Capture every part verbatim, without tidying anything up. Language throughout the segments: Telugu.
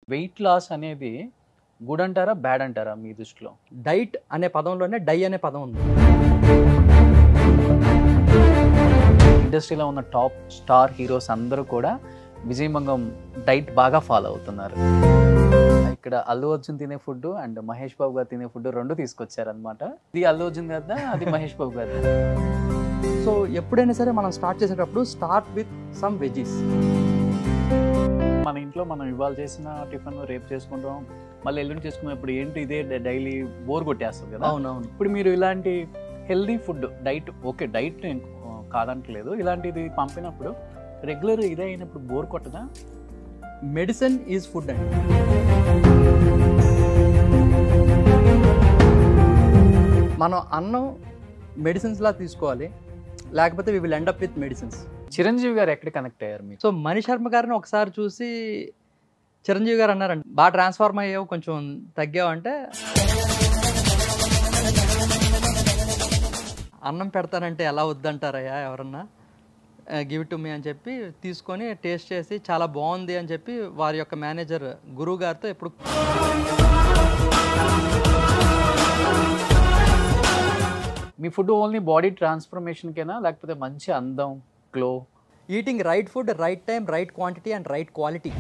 వెయిట్ లాస్ అనేది గుడ్ అంటారా బ్యాడ్ అంటారా మీ దృష్టిలో? డైట్ అనే పదంలోనే డై అనే పదం ఉంది. ఇండస్ట్రీలో ఉన్న టాప్ స్టార్ హీరోస్ అందరూ కూడా విజయమంగం డైట్ బాగా ఫాలో అవుతున్నారు. ఇక్కడ అల్లు అర్జున్ తినే ఫుడ్ అండ్ మహేష్ బాబు గారు తినే ఫుడ్ రెండు తీసుకొచ్చారనమాట. ఇది అల్లు అర్జున్ గారిదా, అది మహేష్ బాబు గారిదా? సో ఎప్పుడైనా సరే మనం స్టార్ట్ చేసేటప్పుడు స్టార్ట్ విత్ సమ్ వెజీస్. మన ఇంట్లో మనం ఇవాళ చేసిన టిఫిన్ రేపు చేసుకుంటాం, మళ్ళీ ఎల్లుండి చేసుకున్నప్పుడు ఏంటి ఇదే డైలీ బోర్ కొట్టేస్తుంది కదా. అవునవును. ఇప్పుడు మీరు ఇలాంటి healthy food diet, okay diet కాదంటలేదు, ఇలాంటిది పంపినప్పుడు రెగ్యులర్ ఇదే అయినప్పుడు బోర్ కొట్టదా? మెడిసిన్ ఈజ్ ఫుడ్ అండి. మనం అన్నం మెడిసిన్స్ లా తీసుకోవాలి, లేకపోతే we will end up with medicines. Chiranjeevi గారు ఎక్కడ కనెక్ట్ అయ్యారు మీకు? సో మణి శర్మ గారిని ఒకసారి చూసి చిరంజీవి గారు అన్నారండి, బాగా ట్రాన్స్ఫార్మ్ అయ్యావు, కొంచెం తగ్గావు అంటే, అన్నం పెడతానంటే ఎలా వద్దంటారయ్యా ఎవరన్నా, గివ్ ఇట్ టు మీ అని చెప్పి తీసుకొని టేస్ట్ చేసి చాలా బాగుంది అని చెప్పి వారి యొక్క మేనేజర్ గురువు గారితో ఎప్పుడు మీ ఫుడ్ ఓన్లీ బాడీ ట్రాన్స్ఫర్మేషన్కేనా, లేకపోతే మంచి అందం, glow? Eating right food, right time, right quantity and right quality.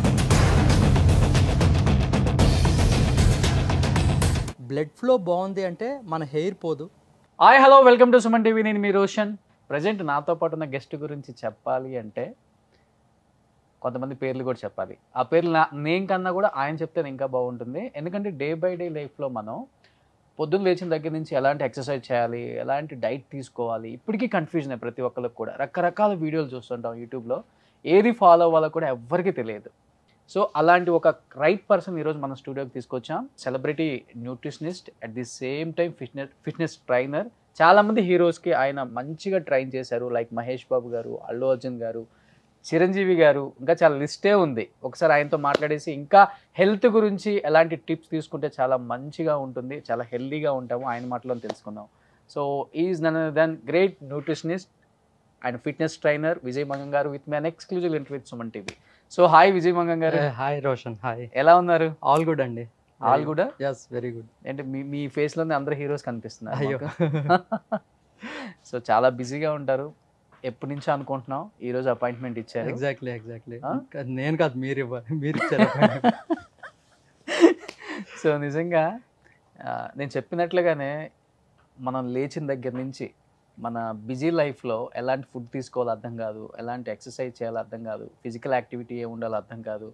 Blood flow బాగుంది అంటే మన హెయిర్ పోదు. Hi hello, welcome to Suman TV. నేను మీ రోషన్. ప్రజెంట్ నాతో పాటు ఉన్న గెస్ట్ గురించి చెప్పాలి అంటే కొంతమంది పేర్లు కూడా చెప్పాలి. ఆ పేర్లు నా నేను కన్నా కూడా ఆయన చెప్తే ఇంకా బాగుంటుంది. ఎందుకంటే డే బై డే లైఫ్లో మనం పొద్దున్న లేచిన దగ్గర నుంచి ఎలాంటి ఎక్సర్సైజ్ చేయాలి, ఎలాంటి డైట్ తీసుకోవాలి, ఇప్పటికీ కన్ఫ్యూజన్ ప్రతి ఒక్కరికి కూడా. రకరకాల వీడియోలు చూస్తుంటాం యూట్యూబ్లో, ఏది ఫాలో అవ్వాలో కూడా ఎవ్వరికీ తెలియదు. సో అలాంటి ఒక రైట్ పర్సన్ ఈరోజు మన స్టూడియోకి తీసుకొచ్చాం. Celebrity nutritionist, at the same time fitness fitness trainer. చాలామంది హీరోస్కి ఆయన మంచిగా ట్రైన్ చేశారు, లైక్ మహేష్ బాబు గారు, అల్లు అర్జున్ గారు, చిరంజీవి గారు, ఇంకా చాలా లిస్టే ఉంది. ఒకసారి ఆయనతో మాట్లాడేసి ఇంకా హెల్త్ గురించి ఎలాంటి టిప్స్ తీసుకుంటే చాలా మంచిగా ఉంటుంది, చాలా హెల్తీగా ఉంటాము, ఆయన మాటలో తెలుసుకుందాం. So is none other than great nutritionist and fitness trainer Vijayamangam garu with my exclusive interview with Suman TV. So hi Vijayamangam garu. Hi Roshan. Hi. ఎలా ఉన్నారు? ఆల్ గుడ్ అండి. All good. yes very good. అంటే మీ మీ ఫేస్లోనే అందరు హీరోస్ కనిపిస్తున్నారు. అయ్యో. సో చాలా బిజీగా ఉంటారు, ఎప్పటి నుంచో అనుకుంటున్నాం, ఈ రోజు అపాయింట్మెంట్ ఇచ్చారు. ఎగ్జాక్ట్లీ ఎగ్జాక్ట్లీ నేను కాదు, మీరు ఇవ్వాలి, మీరు ఇచ్చారు. సో నిజంగా నేను చెప్పినట్లుగానే మనం లేచిన దగ్గర నుంచి మన బిజీ లైఫ్లో ఎలాంటి ఫుడ్ తీసుకోవాలో అర్థం కాదు, ఎలాంటి ఎక్సర్సైజ్ చేయాలో అర్థం కాదు, ఫిజికల్ యాక్టివిటీ ఏ ఉండాలో అర్థం కాదు,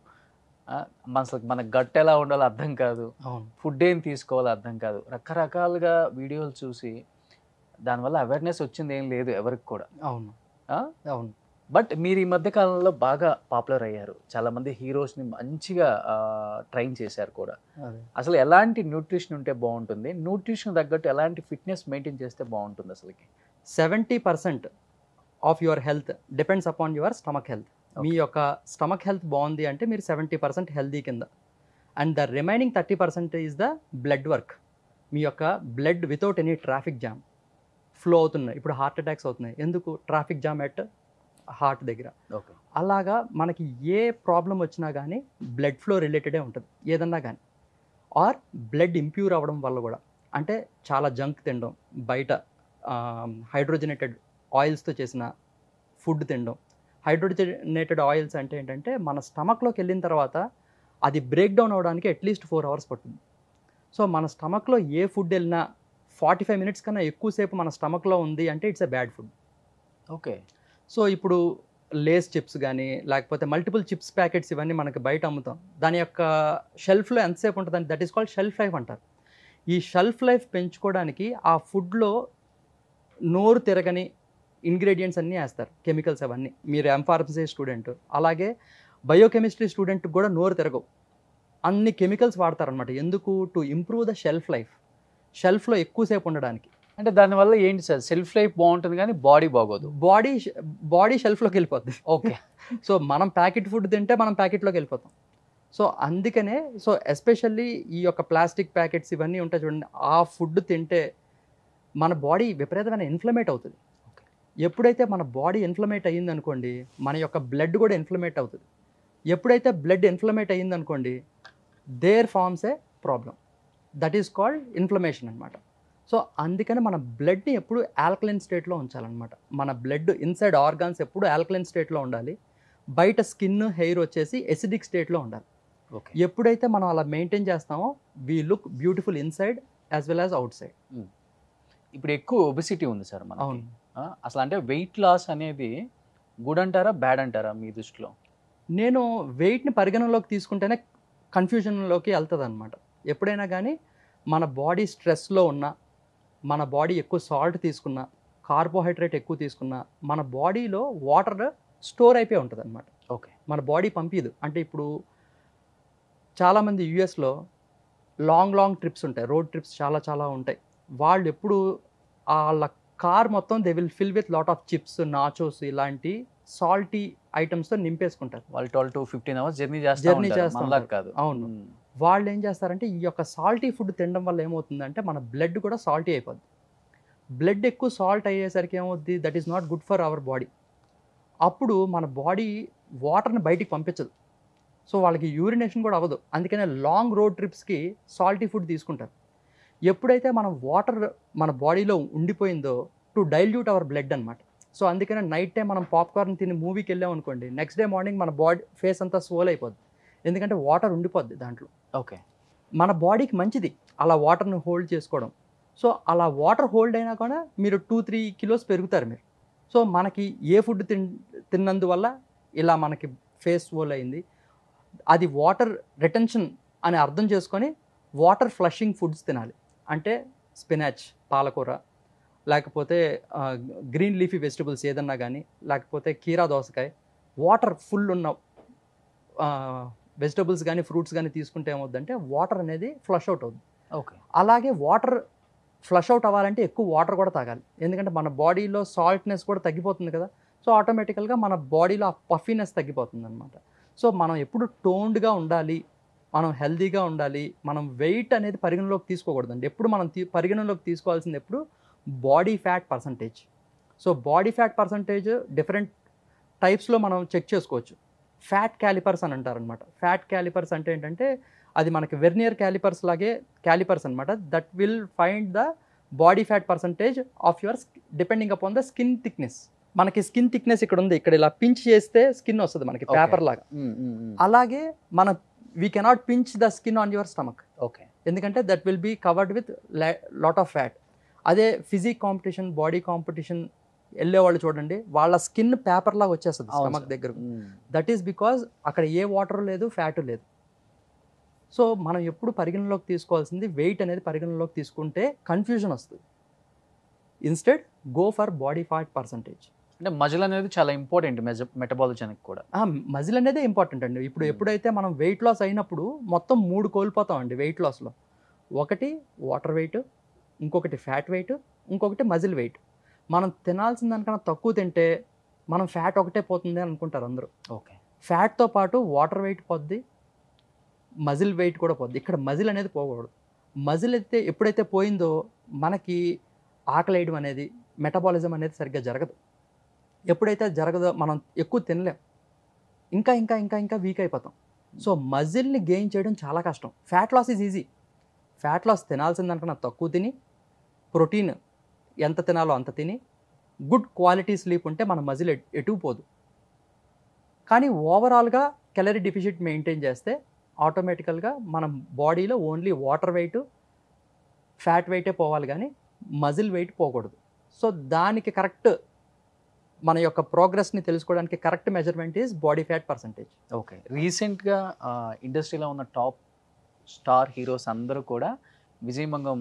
అసలు మన గట్ ఎలా ఉండాలో అర్థం కాదు, ఫుడ్ ఏం తీసుకోవాలో అర్థం కాదు. రకరకాలుగా వీడియోలు చూసి దానివల్ల అవేర్నెస్ వచ్చింది ఏం లేదు ఎవరికి కూడా. అవును అవును. బట్ మీరు ఈ మధ్య కాలంలో బాగా పాపులర్ అయ్యారు, చాలామంది హీరోస్ని మంచిగా ట్రైన్ చేశారు కూడా. అసలు ఎలాంటి న్యూట్రిషన్ ఉంటే బాగుంటుంది, న్యూట్రిషన్ తగ్గట్టు ఎలాంటి ఫిట్నెస్ మెయింటైన్ చేస్తే బాగుంటుంది? అసలుకి seventy percent of your health depends upon your stomach health. మీ యొక్క స్టమక్ హెల్త్ బాగుంది అంటే మీరు సెవెంటీ పర్సెంట్ హెల్తీ కింద, and the remaining thirty percent is the blood work. మీ యొక్క blood without any traffic jam flow అవుతున్నాయి. ఇప్పుడు హార్ట్ అటాక్స్ అవుతున్నాయి, ఎందుకు? ట్రాఫిక్ జామ్ ఎట్ హార్ట్ దగ్గర. ఓకే. అలాగా మనకి ఏ ప్రాబ్లం వచ్చినా కానీ బ్లడ్ ఫ్లో రిలేటెడే ఉంటుంది ఏదన్నా కానీ. ఆర్ బ్లడ్ ఇంప్యూర్ అవ్వడం వల్ల కూడా, అంటే చాలా జంక్ తినడం, బయట హైడ్రోజనేటెడ్ ఆయిల్స్తో చేసిన ఫుడ్ తినడం. హైడ్రోజనేటెడ్ ఆయిల్స్ అంటే ఏంటంటే మన స్టమక్లోకి వెళ్ళిన తర్వాత అది బ్రేక్ డౌన్ అవ్వడానికి అట్లీస్ట్ ఫోర్ అవర్స్ పడుతుంది. సో మన స్టమక్లో ఏ ఫుడ్ వెళ్ళినా ఫార్టీ ఫైవ్ మినిట్స్ కన్నా ఎక్కువసేపు మన స్టమక్లో ఉంది అంటే it's a bad food. Okay. So ఇప్పుడు లేస్ చిప్స్ కానీ, లేకపోతే మల్టిపుల్ చిప్స్ ప్యాకెట్స్, ఇవన్నీ మనకి బయట అమ్ముతాం. దాని యొక్క షెల్ఫ్లో ఎంతసేపు ఉంటుందని, that is called shelf life అంటారు. ఈ షెల్ఫ్ లైఫ్ పెంచుకోవడానికి ఆ ఫుడ్లో నోరు తిరగని ఇంగ్రీడియంట్స్ అన్నీ వేస్తారు, కెమికల్స్ అవన్నీ. మీరు ఎంఫార్మసీ స్టూడెంట్, అలాగే బయోకెమిస్ట్రీ స్టూడెంట్కి కూడా నోరు తిరగవు, అన్ని కెమికల్స్ వాడతారనమాట. ఎందుకు? To improve the shelf life, షెల్ఫ్లో ఎక్కువసేపు ఉండడానికి. అంటే దానివల్ల ఏంటి సార్? సెల్ఫ్ లైఫ్ బాగుంటుంది కానీ బాడీ బాగోదు. బాడీ బాడీ షెల్ఫ్లోకి వెళ్ళిపోద్ది. ఓకే. సో మనం ప్యాకెట్ ఫుడ్ తింటే మనం ప్యాకెట్లోకి వెళ్ళిపోతాం. సో అందుకనే, సో ఎస్పెషల్లీ ఈ యొక్క ప్లాస్టిక్ ప్యాకెట్స్ ఇవన్నీ ఉంటాయి చూడండి, ఆ ఫుడ్ తింటే మన బాడీ విపరీతమైన ఇన్ఫ్లమేట్ అవుతుంది. ఎప్పుడైతే మన బాడీ ఇన్ఫ్లమేట్ అయ్యింది అనుకోండి, మన యొక్క బ్లడ్ కూడా ఇన్ఫ్లమేట్ అవుతుంది. ఎప్పుడైతే బ్లడ్ ఇన్ఫ్లమేట్ అయ్యింది అనుకోండి, there forms a problem, that is called inflammation అనమాట. సో అందుకని మన బ్లడ్ని ఎప్పుడు ఆల్కలైన్ స్టేట్లో ఉంచాలన్నమాట. మన బ్లడ్ ఇన్సైడ్ ఆర్గాన్స్ ఎప్పుడు ఆల్కలైన్ స్టేట్లో ఉండాలి, బయట స్కిన్ హెయిర్ వచ్చేసి ఎసిడిక్ స్టేట్లో ఉండాలి. ఓకే. ఎప్పుడైతే మనం అలా మెయింటైన్ చేస్తామో we look beautiful inside as well as outside. ఇప్పుడు ఎక్కువ ఒబిసిటీ ఉంది సార్ మనకి. అవును. ఆ, అసలు అంటే వెయిట్ లాస్ అనేది గుడ్ అంటారా బ్యాడ్ అంటారా మీ దృష్టిలో? నేను వెయిట్ని పరిగణనలోకి తీసుకుంటేనే కన్ఫ్యూజన్లోకి వెళ్తుంది అనమాట. ఎప్పుడైనా కానీ మన బాడీ స్ట్రెస్లో ఉన్నా, మన బాడీ ఎక్కువ సాల్ట్ తీసుకున్నా, కార్బోహైడ్రేట్ ఎక్కువ తీసుకున్నా, మన బాడీలో వాటర్ స్టోర్ అయిపోయి ఉంటుంది అనమాట. ఓకే. మన బాడీ పంపిదు. అంటే ఇప్పుడు చాలామంది యూఎస్లో లాంగ్ లాంగ్ ట్రిప్స్ ఉంటాయి, రోడ్ ట్రిప్స్ చాలా చాలా ఉంటాయి. వాళ్ళు ఎప్పుడు వాళ్ళ కార్ మొత్తం they will fill with lot of chips, nachos ఇలాంటి సాల్టీ ఐటమ్స్తో నింపేసుకుంటారు. వాళ్ళు twelve to fifteen hours journey చేస్తారు. జర్నీ చేస్తూ మనలా ఉంటారు. కాదు. అవును. వాళ్ళు ఏం చేస్తారంటే ఈ యొక్క సాల్టీ ఫుడ్ తినడం వల్ల ఏమవుతుందంటే మన బ్లడ్ కూడా సాల్టీ అయిపోద్ది. బ్లడ్ ఎక్కువ సాల్ట్ అయ్యేసరికి ఏమవుద్ది, that is not good for our body. అప్పుడు మన బాడీ వాటర్ని బయటికి పంపించదు. సో వాళ్ళకి యూరినేషన్ కూడా అవ్వదు. అందుకనే లాంగ్ రోడ్ ట్రిప్స్కి సాల్టీ ఫుడ్ తీసుకుంటారు. ఎప్పుడైతే మనం వాటర్ మన బాడీలో ఉండిపోయిందో టు డైల్యూట్ అవర్ బ్లడ్ అనమాట. సో అందుకనే నైట్ టైం మనం పాప్కార్న్ తిని మూవీకి వెళ్ళాం అనుకోండి, నెక్స్ట్ డే మార్నింగ్ మన బాడీ ఫేస్ అంతా స్వోల్ అయిపోద్ది, ఎందుకంటే వాటర్ ఉండిపోద్ది దాంట్లో. ఓకే. మన బాడీకి మంచిది అలా వాటర్ని హోల్డ్ చేసుకోవడం. సో అలా వాటర్ హోల్డ్ అయినా కూడా మీరు టూ త్రీ కిలోస్ పెరుగుతారు మీరు. సో మనకి ఏ ఫుడ్ తిన్ తిన్నందువల్ల ఇలా మనకి ఫేస్ స్వోల్ అయింది, అది వాటర్ రిటెన్షన్ అని అర్థం చేసుకొని వాటర్ ఫ్లషింగ్ ఫుడ్స్ తినాలి. అంటే స్పినాచ్, పాలకూర, లేకపోతే గ్రీన్ లీఫీ వెజిటబుల్స్ ఏదన్నా కానీ, లేకపోతే కీరా దోసకాయ, వాటర్ ఫుల్ ఉన్న వెజిటబుల్స్ కానీ ఫ్రూట్స్ కానీ తీసుకుంటే ఏమవుద్దంటే వాటర్ అనేది ఫ్లష్ అవుట్ అవుతుంది. ఓకే. అలాగే వాటర్ ఫ్లష్ అవుట్ అవ్వాలంటే ఎక్కువ వాటర్ కూడా తాగాలి, ఎందుకంటే మన బాడీలో సాల్ట్నెస్ కూడా తగ్గిపోతుంది కదా. సో ఆటోమేటికల్గా మన బాడీలో ఆ పఫీనెస్ తగ్గిపోతుంది అనమాట. సో మనం ఎప్పుడు టోన్డ్గా ఉండాలి, మనం హెల్తీగా ఉండాలి. మనం వెయిట్ అనేది పరిగణలోకి తీసుకోకూడదండి. ఎప్పుడు మనం తీ పరిగణలోకి తీసుకోవాల్సింది ఎప్పుడు body fat percentage. So body fat percentage different టైప్స్లో మనం చెక్ చేసుకోవచ్చు. ఫ్యాట్ క్యాలిపర్స్ అని అంటారనమాట. ఫ్యాట్ క్యాలిపర్స్ అంటే ఏంటంటే అది మనకి వెర్నియర్ క్యాలిపర్స్ లాగే క్యాలిపర్స్ అనమాట. That will find the body fat percentage of your depending upon the skin thickness. మనకి స్కిన్ థిక్నెస్ ఇక్కడ ఉంది, ఇక్కడ ఇలా పించ్ చేస్తే స్కిన్ వస్తుంది మనకి పేపర్ లాగా. అలాగే మన we cannot pinch the skin on your stomach. Okay. ఎందుకంటే that will be covered with lot of fat. అదే ఫిజిక్ కాంపిటీషన్, బాడీ కాంపిటీషన్ వెళ్ళే వాళ్ళు చూడండి, వాళ్ళ స్కిన్ పేపర్ లాగా వచ్చేస్తుంది స్టమక్ దగ్గర. దట్ ఈస్ బికాజ్ అక్కడ ఏ వాటర్ లేదు, ఫ్యాట్ లేదు. సో మనం ఎప్పుడు పరిగణలోకి తీసుకోవాల్సింది వెయిట్ అనేది పరిగణలోకి తీసుకుంటే కన్ఫ్యూజన్ వస్తుంది. Instead go for body fat percentage. అంటే మజిల్ అనేది చాలా ఇంపార్టెంట్ మెటబాలిజానికి కూడా. మజిల్ అనేదే ఇంపార్టెంట్ అండి. ఇప్పుడు ఎప్పుడైతే మనం వెయిట్ లాస్ అయినప్పుడు మొత్తం మూడు కోల్పోతాం అండి వెయిట్ లాస్లో. ఒకటి వాటర్ వెయిట్, ఇంకొకటి ఫ్యాట్ వెయిట్, ఇంకొకటి మజిల్ వెయిట్. మనం తినాల్సిన దానికన్నా తక్కువ తింటే మనం ఫ్యాట్ ఒకటే పోతుంది అని అనుకుంటారు అందరూ. ఓకే. ఫ్యాట్తో పాటు వాటర్ వెయిట్ పోద్ది, మజిల్ వెయిట్ కూడా పోద్ది. ఇక్కడ మజిల్ అనేది పోకూడదు. మజిల్ అయితే ఎప్పుడైతే పోయిందో మనకి ఆకలి వేయడం అనేది, మెటబాలిజం అనేది సరిగ్గా జరగదు. ఎప్పుడైతే జరగదో మనం ఎక్కువ తినలేం, ఇంకా ఇంకా ఇంకా ఇంకా వీక్ అయిపోతాం. సో మజిల్ని గెయిన్ చేయడం చాలా కష్టం. Fat loss is easy. Fat loss తినాల్సిన దానికన్నా తక్కువ తిని, ప్రోటీన్ ఎంత తినాలో అంత తిని, గుడ్ క్వాలిటీ స్లీప్ ఉంటే మన మజిల్ ఎటు పోదు. కానీ ఓవరాల్గా క్యాలరీ డెఫిసిట్ మెయింటైన్ చేస్తే ఆటోమేటికల్గా మన బాడీలో ఓన్లీ వాటర్ వెయిట్, ఫ్యాట్ వెయిటే పోవాలి కానీ మజిల్ వెయిట్ పోకూడదు. సో దానికి కరెక్ట్ మన యొక్క ప్రోగ్రెస్ని తెలుసుకోవడానికి correct measurement is body fat percentage. Okay. రీసెంట్గా ఇండస్ట్రీలో ఉన్న టాప్ స్టార్ హీరోస్ అందరూ కూడా విజయమంగం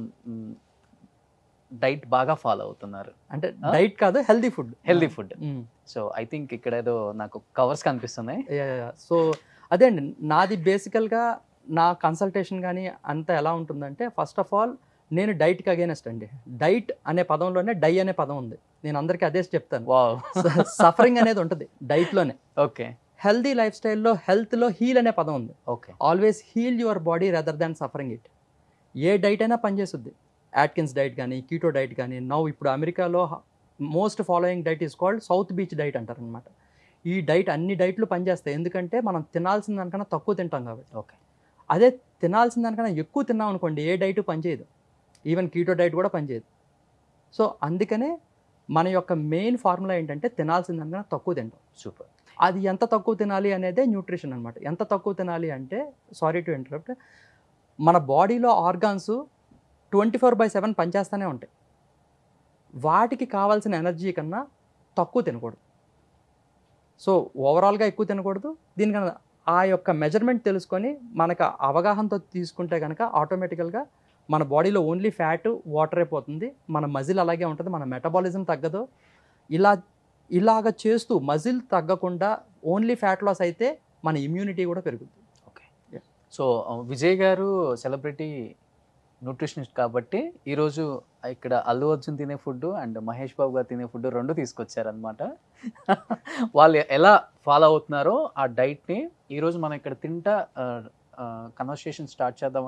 డైట్ బాగా ఫాలో అవుతున్నారు. అంటే డైట్ కాదు, healthy food. Healthy food. So I think ఇక్కడ ఏదో నాకు కవర్స్ కనిపిస్తున్నాయి. సో అదే అండి, నాది బేసికల్గా నా కన్సల్టేషన్ కానీ అంతా ఎలా ఉంటుందంటే, ఫస్ట్ ఆఫ్ ఆల్ నేను డైట్కి అగేనెస్ట్ అండి. డైట్ అనే పదంలోనే డై అనే పదం ఉంది. నేను అందరికీ అదే చెప్తాను. సఫరింగ్ అనేది ఉంటుంది డైట్లోనే. ఓకే. హెల్దీ లైఫ్ స్టైల్లో హెల్త్లో హీల్ అనే పదం ఉంది. Okay. Always heal your body rather than suffering it. ఏ డైట్ అయినా పనిచేస్తుంది. యాట్కిన్స్ డైట్ కానీ, కీటో డైట్ కానీ, నౌ ఇప్పుడు అమెరికాలో most following diet is called South Beach diet అంటారనమాట. ఈ డైట్ అన్ని డైట్లు పనిచేస్తాయి, ఎందుకంటే మనం తినాల్సిన దానికన్నా తక్కువ తింటాం కాబట్టి. ఓకే. అదే తినాల్సిన దానికన్నా ఎక్కువ తిన్నాం అనుకోండి, ఏ డైట్ పనిచేయదు, ఈవెన్ కీటో డైట్ కూడా పనిచేయదు. సో అందుకనే మన యొక్క మెయిన్ ఫార్ములా ఏంటంటే తినాల్సిన దానికన్నా తక్కువ తింటాం. సూపర్. అది ఎంత తక్కువ తినాలి అనేదే న్యూట్రిషన్ అనమాట. ఎంత తక్కువ తినాలి అంటే, సారీ టు ఇంటరప్ట్, మన బాడీలో organs twenty four by seven పనిచేస్తూనే ఉంటాయి. వాటికి కావాల్సిన ఎనర్జీ కన్నా తక్కువ తినకూడదు. సో ఓవరాల్గా ఎక్కువ తినకూడదు. దీనికన్నా ఆ యొక్క మెజర్మెంట్ తెలుసుకొని మనకు అవగాహనతో తీసుకుంటే కనుక ఆటోమేటికల్గా మన బాడీలో ఓన్లీ ఫ్యాట్ వాటర్ అయిపోతుంది, మన మజిల్ అలాగే ఉంటుంది, మన మెటబాలిజం తగ్గదు. ఇలా ఇలాగ చేస్తూ మజిల్ తగ్గకుండా ఓన్లీ ఫ్యాట్ లాస్ అయితే మన ఇమ్యూనిటీ కూడా పెరుగుతుంది. ఓకే. సో విజయ్ గారు సెలబ్రిటీ న్యూట్రిషనిస్ట్ కాబట్టి ఈరోజు ఇక్కడ అల్లు అర్జున్ తినే ఫుడ్ అండ్ మహేష్ బాబు గారు తినే ఫుడ్ రెండు తీసుకొచ్చారనమాట. వాళ్ళు ఎలా ఫాలో అవుతున్నారో ఆ డైట్ని ఈరోజు మనం ఇక్కడ తింటా కన్వర్సేషన్ స్టార్ట్ చేద్దాం.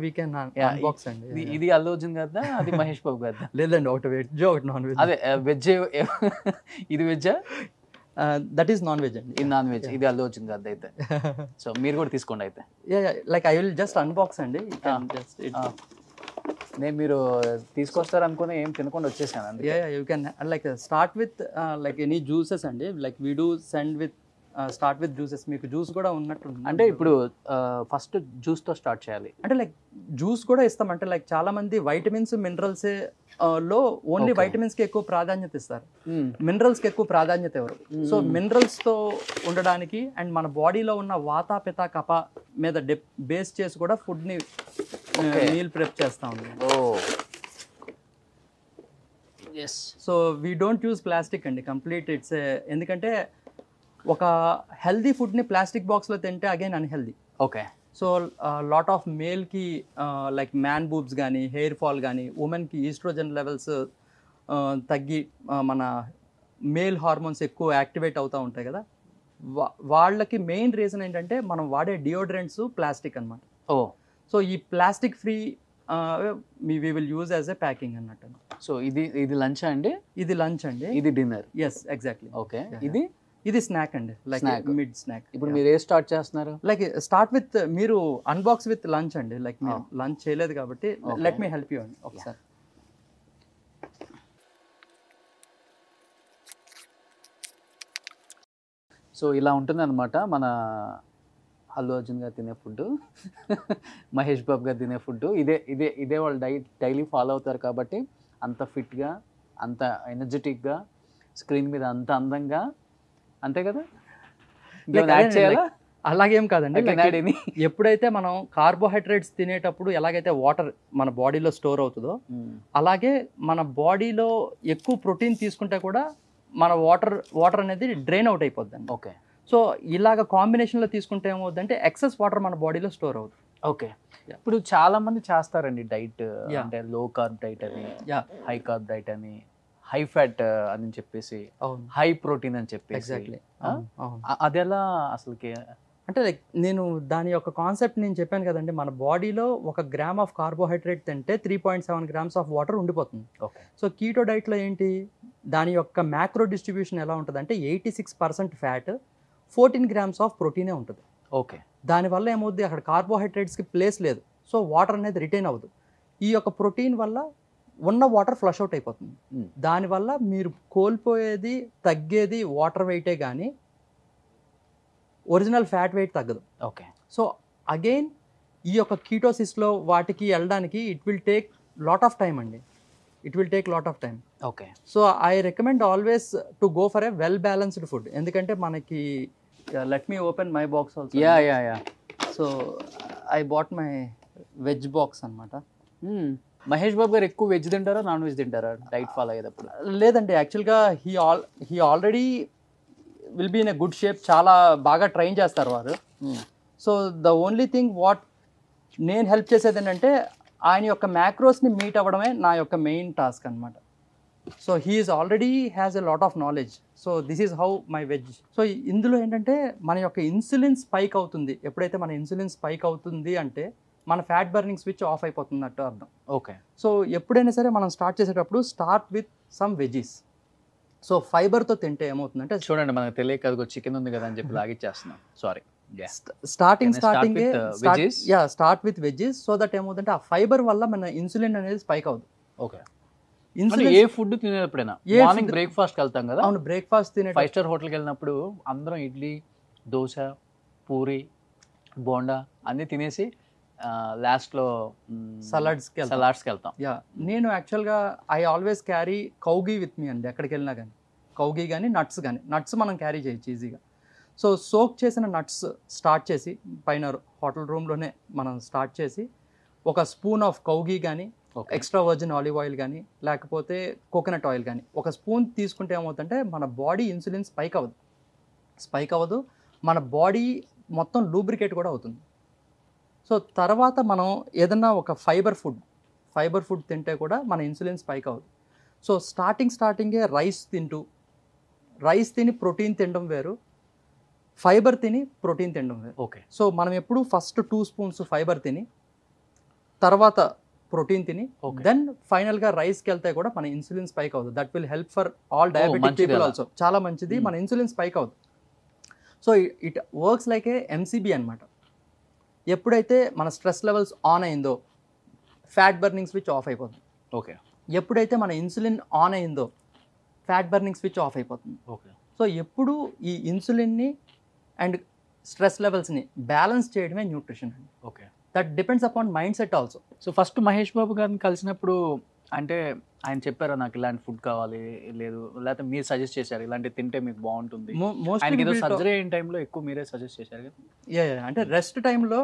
ఇది అల్లు అర్జున్ కదా, అది మహేష్ బాబు కదా? లేదండి, ఒకటి వెజ్ ఒకటి నాన్ వెజ్. అదే వెజ్. ఇది వెజ్జా? దట్ ఈస్ నాన్ వెజ్ అండి. ఇది నాన్ వెజ్. ఇది అల్లు అర్జున్ కదా అయితే. సో మీరు కూడా తీసుకోండి అయితే. Like I will just unbox అండి. నేను మీరు తీసుకొస్తారు అనుకుని ఏం తినకుండా వచ్చేసాను. You can like start with like any juices అండి. Like we do send with start with juices. మీకు జ్యూస్ కూడా ఉన్నట్టు అంటే ఇప్పుడు ఫస్ట్ జ్యూస్తో స్టార్ట్ చేయాలి అంటే లైక్ జ్యూస్ కూడా ఇస్తాం. అంటే లైక్ చాలా మంది వైటమిన్స్ మినరల్స్ లో ఓన్లీ వైటమిన్స్ కి ఎక్కువ ప్రాధాన్యత ఇస్తారు, మినరల్స్ కి ఎక్కువ ప్రాధాన్యత ఎవరు. సో మినరల్స్ తో ఉండడానికి అండ్ మన బాడీలో ఉన్న వాత పిత కప మీద బేస్ చేసి కూడా ఫుడ్ ని మీల్ ప్రిప్ చేస్తా ఉన్నాం. So we don't use plastic అండి కంప్లీట్. ఇట్స్ ఎందుకంటే ఒక హెల్దీ ఫుడ్ని ప్లాస్టిక్ బాక్స్లో తింటే again unhealthy. Okay. So lot of మేల్కి లైక్ మ్యాన్ బూబ్స్ కానీ హెయిర్ ఫాల్ కానీ, ఉమెన్కి ఈస్ట్రోజన్ లెవెల్స్ తగ్గి మన మేల్ హార్మోన్స్ ఎక్కువ యాక్టివేట్ అవుతూ ఉంటాయి కదా, వాళ్ళకి మెయిన్ రీజన్ ఏంటంటే మనం వాడే డియోడ్రెంట్స్ ప్లాస్టిక్ అనమాట. ఓ. సో ఈ ప్లాస్టిక్ ఫ్రీ మీ we will use as a packing అన్నట్టు. సో ఇది ఇది లంచ్ అండి? ఇది లంచ్ అండి. ఇది డిన్నర్? Yes exactly. ఓకే. ఇది ఇది స్నాక్ అండి, లైక్ మిడ్ స్నాక్. ఇప్పుడు మీరు ఏ స్టార్ట్ చేస్తున్నారు? లైక్ స్టార్ట్ విత్ మీరు అన్బాక్స్ విత్ లంచ్ అండి. లైక్ మీరు లంచ్ చేయలేదు కాబట్టి లెట్ మీ హెల్ప్ యూ అండి ఒకసారి. సో ఇలా ఉంటుంది అనమాట మన అల్లు అర్జున్ గారు తినే ఫుడ్, మహేష్ బాబు గారు తినే ఫుడ్. ఇదే ఇదే ఇదే వాళ్ళు డై డైలీ ఫాలో అవుతారు కాబట్టి అంత ఫిట్గా, అంత ఎనర్జెటిక్గా, స్క్రీన్ మీద అంత అందంగా, అంతే కదా? అలాగేం కాదండి. ఎప్పుడైతే మనం కార్బోహైడ్రేట్స్ తినేటప్పుడు ఎలాగైతే వాటర్ మన బాడీలో స్టోర్ అవుతుందో, అలాగే మన బాడీలో ఎక్కువ ప్రోటీన్ తీసుకుంటే కూడా మన వాటర్ వాటర్ అనేది డ్రైన్ అవుట్ అయిపోద్ది. ఓకే. సో ఇలాగ కాంబినేషన్లో తీసుకుంటే ఏమవుతుందంటే ఎక్సెస్ వాటర్ మన బాడీలో స్టోర్ అవుతుంది. ఓకే. ఇప్పుడు చాలా మంది చేస్తారండి డైట్, అంటే లో కార్బ్ డైట్ అని, హై కార్బ్ డైట్ అని, హై ఫ్యాట్ అని చెప్పేసి, హై ప్రోటీన్ అని చెప్పేసి. ఎగ్జాక్ట్లీ. అది ఎలా అసలుకి? అంటే లైక్ నేను దాని యొక్క కాన్సెప్ట్ నేను చెప్పాను కదండి, మన బాడీలో ఒక గ్రామ్ ఆఫ్ కార్బోహైడ్రేట్ తింటే three point seven grams of water ఉండిపోతుంది. ఓకే. సో కీటో డైట్లో ఏంటి, దాని యొక్క మ్యాక్రో డిస్ట్రిబ్యూషన్ ఎలా ఉంటుంది అంటే eighty six percent fat, fourteen grams of ప్రోటీనే ఉంటుంది. ఓకే. దానివల్ల ఏమవుద్ది, అక్కడ కార్బోహైడ్రేట్స్కి ప్లేస్ లేదు, సో వాటర్ అనేది రిటైన్ అవ్వదు. ఈ యొక్క ప్రోటీన్ వల్ల ఉన్న వాటర్ ఫ్లష్ అవుట్ అయిపోతుంది. దానివల్ల మీరు కోల్పోయేది, తగ్గేది వాటర్ వెయిటే కానీ ఒరిజినల్ ఫ్యాట్ వెయిట్ తగ్గదు. ఓకే. సో అగైన్ ఈ యొక్క కీటోసిస్లో వాటికి వెళ్ళడానికి it will take lot of time అండి. It will take lot of time. Okay. So I recommend always to go for a well balanced food. ఎందుకంటే మనకి let me open my box also. Yeah yeah yeah so I bought my veg box అనమాట. మహేష్ బాబు గారు ఎక్కువ వెజ్ తింటారా, నాన్ వెజ్ తింటారా డైట్ ఫాలో అయ్యేటప్పుడు? లేదండి, యాక్చువల్గా he all he already will be in a good shape. చాలా బాగా ట్రైన్ చేస్తారు వారు. So the only thing what నేను హెల్ప్ చేసేది ఏంటంటే ఆయన యొక్క మ్యాక్రోస్ని మీట్ అవ్వడమే నా యొక్క మెయిన్ టాస్క్ అనమాట. So he is already has a lot of knowledge. So this is how my veg. So ఇందులో ఏంటంటే మన యొక్క ఇన్సులిన్ స్పైక్ అవుతుంది. ఎప్పుడైతే మన ఇన్సులిన్ స్పైక్ అవుతుంది అంటే మన ఫ్యాట్ బర్నింగ్ స్విచ్ ఆఫ్ అయిపోతున్నట్టు అర్థం. ఓకే. సో ఎప్పుడైనా సరే మనం స్టార్ట్ చేసేటప్పుడు start with some veggies. So ఫైబర్తో తింటే ఏమవుతుందంటే చూడండి మనకు తెలియక అదిగో చికెన్ ఉంది కదా అని చెప్పి లాగిచ్చేస్తున్నాం. Sorry. Starting Can I start starting with, uh, veggies? Ya start with veggies so that ఏమవుతుందంటే ఆ ఫైబర్ వల్ల మన ఇన్సులిన్ అనేది స్పైక్ అవుతుంది. ఓకే. అంటే ఇన్సులిన్ ఏ ఫుడ్ తినేటప్పుడైనా ఏ మార్నింగ్ food- బ్రేక్ఫాస్ట్కి వెళ్తాం కదా, అవును బ్రేక్ఫాస్ట్ తినే ఫైవ్ స్టార్ హోటల్కి వెళ్ళినప్పుడు అందరం ఇడ్లీ, దోశ, పూరి, బోండా అన్నీ తినేసి లాస్ట్లో సలాడ్స్కి వెళ్తాం. సలాడ్స్కి వెళ్తాం. యా నేను యాక్చువల్గా I always carry cow ghee with me అండి. ఎక్కడికి వెళ్ళినా కానీ కౌగీ కానీ నట్స్ కానీ నట్స్ మనం క్యారీ చేయొచ్చు ఈజీగా. సో సోక్ చేసిన నట్స్ స్టార్ట్ చేసి పైన హోటల్ రూమ్లోనే మనం స్టార్ట్ చేసి ఒక స్పూన్ ఆఫ్ కౌగీ కానీ okay. Extra virgin olive oil కానీ లేకపోతే కోకోనట్ ఆయిల్ కానీ ఒక స్పూన్ తీసుకుంటే ఏమవుతుందంటే మన బాడీ ఇన్సులిన్ స్పైక్ అవ్వదు స్పైక్ అవ్వదు మన బాడీ మొత్తం లూబ్రికేట్ కూడా అవుతుంది. సో తర్వాత మనం ఏదన్నా ఒక ఫైబర్ ఫుడ్ ఫైబర్ ఫుడ్ తింటే కూడా మన ఇన్సులిన్ స్పైక్ అవ్వదు. సో స్టార్టింగ్ స్టార్టింగే రైస్ తింటూ రైస్ తిని ప్రోటీన్ తినడం వేరు, ఫైబర్ తిని ప్రోటీన్ తినడం వేరు. ఓకే. సో మనం ఎప్పుడు ఫస్ట్ టూ స్పూన్స్ ఫైబర్ తిని తర్వాత ప్రోటీన్ తిని Okay. దెన్ ఫైనల్గా రైస్కి వెళ్తే కూడా మన ఇన్సులిన్ స్పైక్ అవుతుంది. That will help for all diabetic మంచిది పీపుల్ అలా. ఆల్సో. చాలా మంచిది, Hmm. మన ఇన్సులిన్ స్పైక్ అవుతుంది. So it works like a MCB అనమాట. ఎప్పుడైతే మన స్ట్రెస్ లెవెల్స్ ఆన్ అయిందో ఫ్యాట్ బర్నింగ్ స్విచ్ ఆఫ్ అయిపోతుంది. ఓకే. ఎప్పుడైతే మన ఇన్సులిన్ ఆన్ అయిందో ఫ్యాట్ బర్నింగ్ స్విచ్ ఆఫ్ అయిపోతుంది. ఓకే. సో ఎప్పుడు ఈ ఇన్సులిన్ని అండ్ స్ట్రెస్ లెవెల్స్ని బ్యాలెన్స్ చేయడమే న్యూట్రిషన్ అండి. Okay. That depends upon mind set also. So first Mahesh Babu గారిని కలిసినప్పుడు అంటే ఆయన చెప్పారా నాకు ఇలాంటి ఫుడ్ కావాలి లేదు, లేకపోతే మీరు సజెస్ట్ చేశారు ఇలాంటి తింటే మీకు బాగుంటుంది, ఆయనకి ఏదో సర్జరీ అయిన టైంలో ఎక్కువ మీరే సజెస్ట్ చేశారు కదా? యా అంటే రెస్ట్ టైంలో